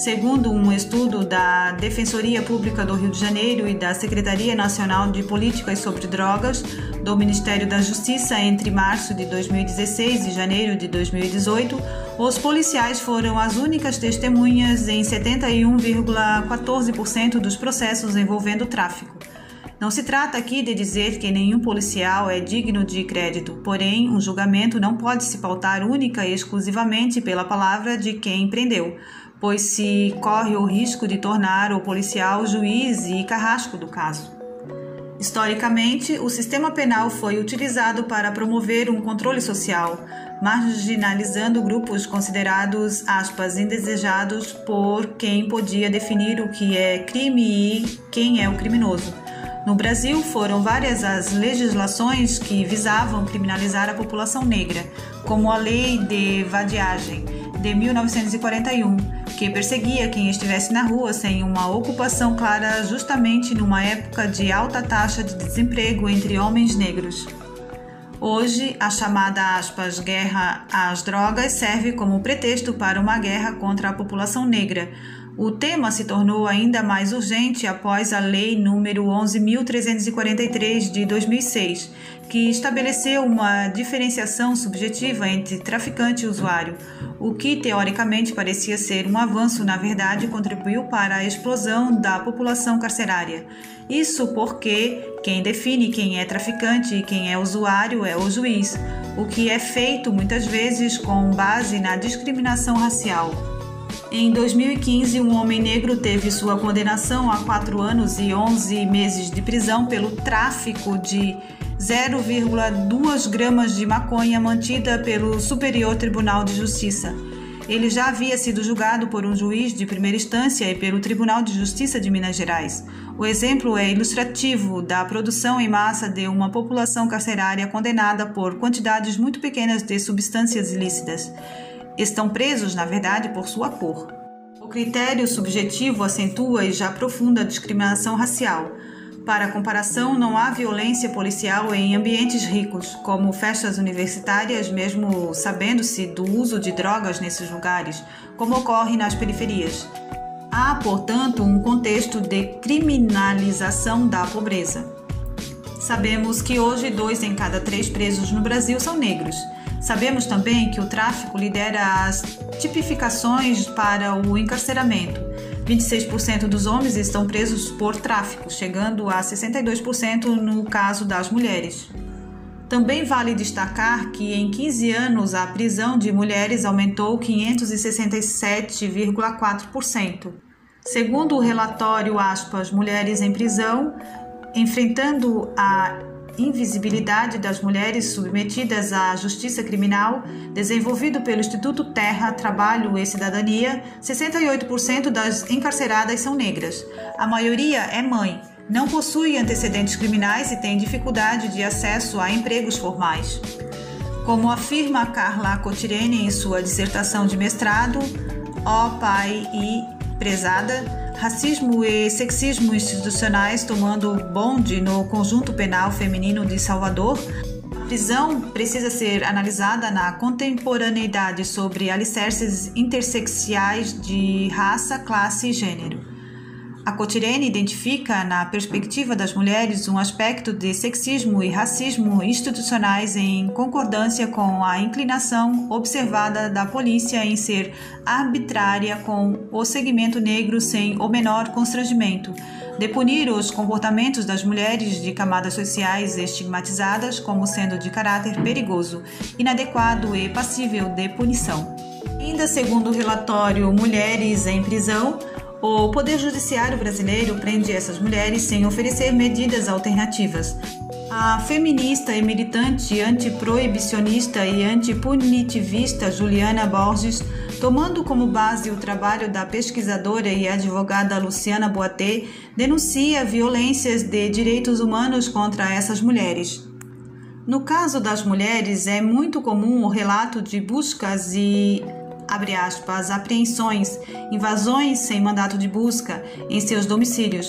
Speaker 2: Segundo um estudo da Defensoria Pública do Rio de Janeiro e da Secretaria Nacional de Políticas sobre Drogas do Ministério da Justiça entre março de 2016 e janeiro de 2018, os policiais foram as únicas testemunhas em 71,14% dos processos envolvendo tráfico. Não se trata aqui de dizer que nenhum policial é digno de crédito, porém, um julgamento não pode se pautar única e exclusivamente pela palavra de quem prendeu, pois se corre o risco de tornar o policial juiz e carrasco do caso. Historicamente, o sistema penal foi utilizado para promover um controle social, marginalizando grupos considerados, aspas, indesejados por quem podia definir o que é crime e quem é o criminoso. No Brasil, foram várias as legislações que visavam criminalizar a população negra, como a Lei de Vadiagem, de 1941, que perseguia quem estivesse na rua sem uma ocupação clara justamente numa época de alta taxa de desemprego entre homens negros. Hoje, a chamada, aspas, guerra às drogas serve como pretexto para uma guerra contra a população negra. O tema se tornou ainda mais urgente após a Lei nº 11.343 de 2006, que estabeleceu uma diferenciação subjetiva entre traficante e usuário, o que teoricamente parecia ser um avanço, na verdade contribuiu para a explosão da população carcerária. Isso porque quem define quem é traficante e quem é usuário é o juiz, o que é feito muitas vezes com base na discriminação racial. Em 2015, um homem negro teve sua condenação a 4 anos e 11 meses de prisão pelo tráfico de 0,2 gramas de maconha mantida pelo Superior Tribunal de Justiça. Ele já havia sido julgado por um juiz de primeira instância e pelo Tribunal de Justiça de Minas Gerais. O exemplo é ilustrativo da produção em massa de uma população carcerária condenada por quantidades muito pequenas de substâncias ilícitas. Estão presos, na verdade, por sua cor. O critério subjetivo acentua e já aprofunda a discriminação racial. Para comparação, não há violência policial em ambientes ricos, como festas universitárias, mesmo sabendo-se do uso de drogas nesses lugares, como ocorre nas periferias. Há, portanto, um contexto de criminalização da pobreza. Sabemos que hoje 2 em cada 3 presos no Brasil são negros. Sabemos também que o tráfico lidera as tipificações para o encarceramento. 26% dos homens estão presos por tráfico, chegando a 62% no caso das mulheres. Também vale destacar que em 15 anos a prisão de mulheres aumentou 567,4%. Segundo o relatório, aspas, Mulheres em Prisão, enfrentando a invisibilidade das mulheres submetidas à justiça criminal, desenvolvido pelo Instituto Terra, Trabalho e Cidadania, 68% das encarceradas são negras. A maioria é mãe, não possui antecedentes criminais e tem dificuldade de acesso a empregos formais. Como afirma Carla Cotirene em sua dissertação de mestrado, Ó Pai e Prezada, Racismo e Sexismo Institucionais tomando bonde no Conjunto Penal Feminino de Salvador, a prisão precisa ser analisada na contemporaneidade sobre alicerces intersecciais de raça, classe e gênero. A Cotirene identifica, na perspectiva das mulheres, um aspecto de sexismo e racismo institucionais em concordância com a inclinação observada da polícia em ser arbitrária com o segmento negro sem o menor constrangimento, de punir os comportamentos das mulheres de camadas sociais estigmatizadas como sendo de caráter perigoso, inadequado e passível de punição. Ainda segundo o relatório Mulheres em Prisão, o Poder Judiciário brasileiro prende essas mulheres sem oferecer medidas alternativas. A feminista e militante antiproibicionista e antipunitivista Juliana Borges, tomando como base o trabalho da pesquisadora e advogada Luciana Boatê, denuncia violências de direitos humanos contra essas mulheres. No caso das mulheres, é muito comum o relato de buscas e abre aspas, apreensões, invasões sem mandato de busca em seus domicílios.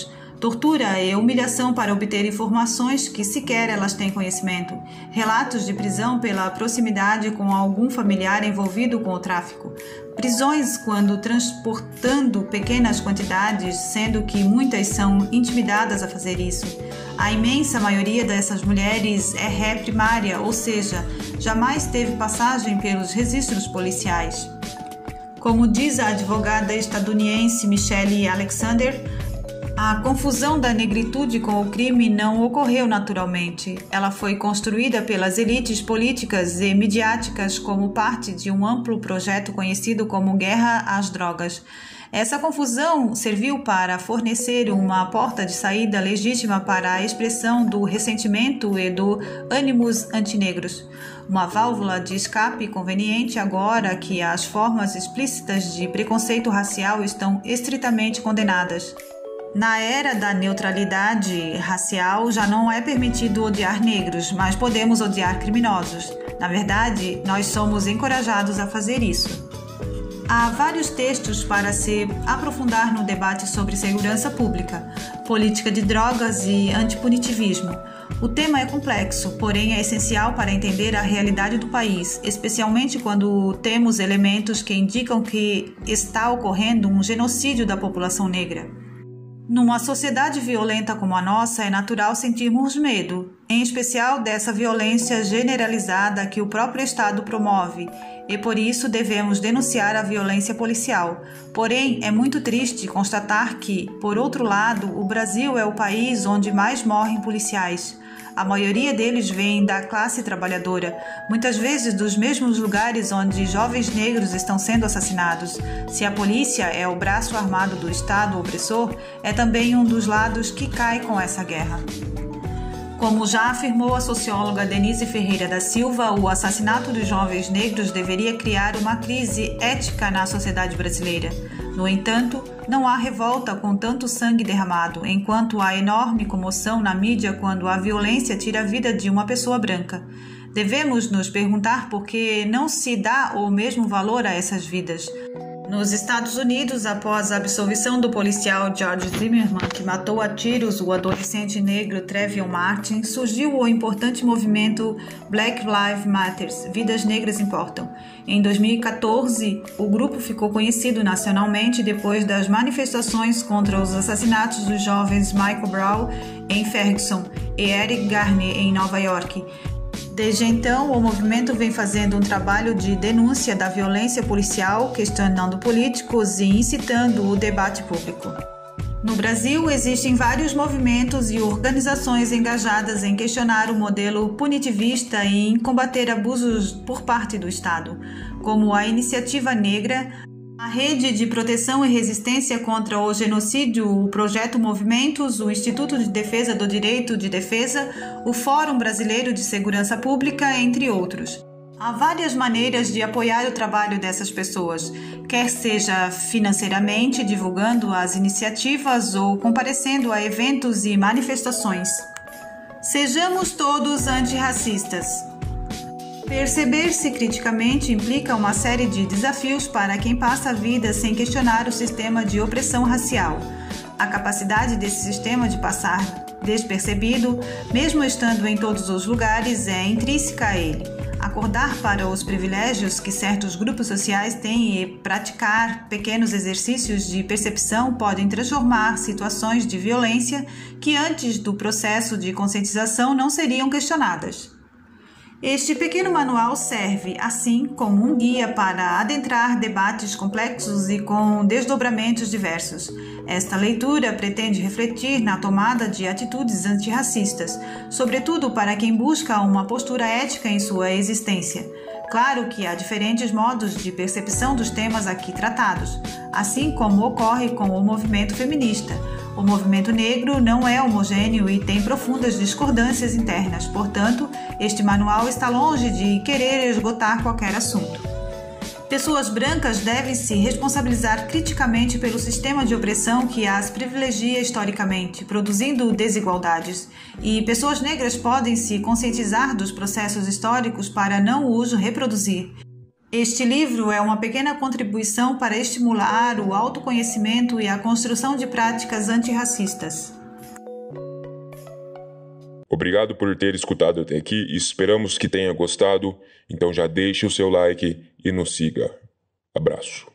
Speaker 2: tortura e humilhação para obter informações que sequer elas têm conhecimento, relatos de prisão pela proximidade com algum familiar envolvido com o tráfico, prisões quando transportando pequenas quantidades, sendo que muitas são intimidadas a fazer isso. A imensa maioria dessas mulheres é ré primária, ou seja, jamais teve passagem pelos registros policiais. Como diz a advogada estadunidense Michelle Alexander, a confusão da negritude com o crime não ocorreu naturalmente. Ela foi construída pelas elites políticas e midiáticas como parte de um amplo projeto conhecido como Guerra às Drogas. Essa confusão serviu para fornecer uma porta de saída legítima para a expressão do ressentimento e do ânimos antinegros. Uma válvula de escape conveniente agora que as formas explícitas de preconceito racial estão estritamente condenadas. Na era da neutralidade racial, já não é permitido odiar negros, mas podemos odiar criminosos. Na verdade, nós somos encorajados a fazer isso. Há vários textos para se aprofundar no debate sobre segurança pública, política de drogas e antipunitivismo. O tema é complexo, porém é essencial para entender a realidade do país, especialmente quando temos elementos que indicam que está ocorrendo um genocídio da população negra. Numa sociedade violenta como a nossa, é natural sentirmos medo, em especial dessa violência generalizada que o próprio Estado promove, e por isso devemos denunciar a violência policial. Porém, é muito triste constatar que, por outro lado, o Brasil é o país onde mais morrem policiais. A maioria deles vem da classe trabalhadora, muitas vezes dos mesmos lugares onde jovens negros estão sendo assassinados. Se a polícia é o braço armado do Estado opressor, é também um dos lados que cai com essa guerra. Como já afirmou a socióloga Denise Ferreira da Silva, o assassinato dos jovens negros deveria criar uma crise ética na sociedade brasileira. No entanto, não há revolta com tanto sangue derramado, enquanto há enorme comoção na mídia quando a violência tira a vida de uma pessoa branca. Devemos nos perguntar por que não se dá o mesmo valor a essas vidas. Nos Estados Unidos, após a absolvição do policial George Zimmerman, que matou a tiros o adolescente negro Trayvon Martin, surgiu o importante movimento Black Lives Matter, Vidas Negras Importam. Em 2014, o grupo ficou conhecido nacionalmente depois das manifestações contra os assassinatos dos jovens Michael Brown em Ferguson e Eric Garner em Nova York. Desde então, o movimento vem fazendo um trabalho de denúncia da violência policial, questionando políticos e incitando o debate público. No Brasil, existem vários movimentos e organizações engajadas em questionar o modelo punitivista e em combater abusos por parte do Estado, como a Iniciativa Negra, a Rede de Proteção e Resistência contra o Genocídio, o Projeto Movimentos, o Instituto de Defesa do Direito de Defesa, o Fórum Brasileiro de Segurança Pública, entre outros. Há várias maneiras de apoiar o trabalho dessas pessoas, quer seja financeiramente, divulgando as iniciativas ou comparecendo a eventos e manifestações. Sejamos todos antirracistas. Perceber-se criticamente implica uma série de desafios para quem passa a vida sem questionar o sistema de opressão racial. A capacidade desse sistema de passar despercebido, mesmo estando em todos os lugares, é intrínseca a ele. Acordar para os privilégios que certos grupos sociais têm e praticar pequenos exercícios de percepção podem transformar situações de violência que antes do processo de conscientização não seriam questionadas. Este pequeno manual serve, assim, como um guia para adentrar debates complexos e com desdobramentos diversos. Esta leitura pretende refletir na tomada de atitudes antirracistas, sobretudo para quem busca uma postura ética em sua existência. Claro que há diferentes modos de percepção dos temas aqui tratados, assim como ocorre com o movimento feminista. O movimento negro não é homogêneo e tem profundas discordâncias internas, portanto, este manual está longe de querer esgotar qualquer assunto. Pessoas brancas devem se responsabilizar criticamente pelo sistema de opressão que as privilegia historicamente, produzindo desigualdades, e pessoas negras podem se conscientizar dos processos históricos para não o uso reproduzir. Este livro é uma pequena contribuição para estimular o autoconhecimento e a construção de práticas antirracistas.
Speaker 1: Obrigado por ter escutado até aqui e esperamos que tenha gostado. Então já deixe o seu like e nos siga. Abraço.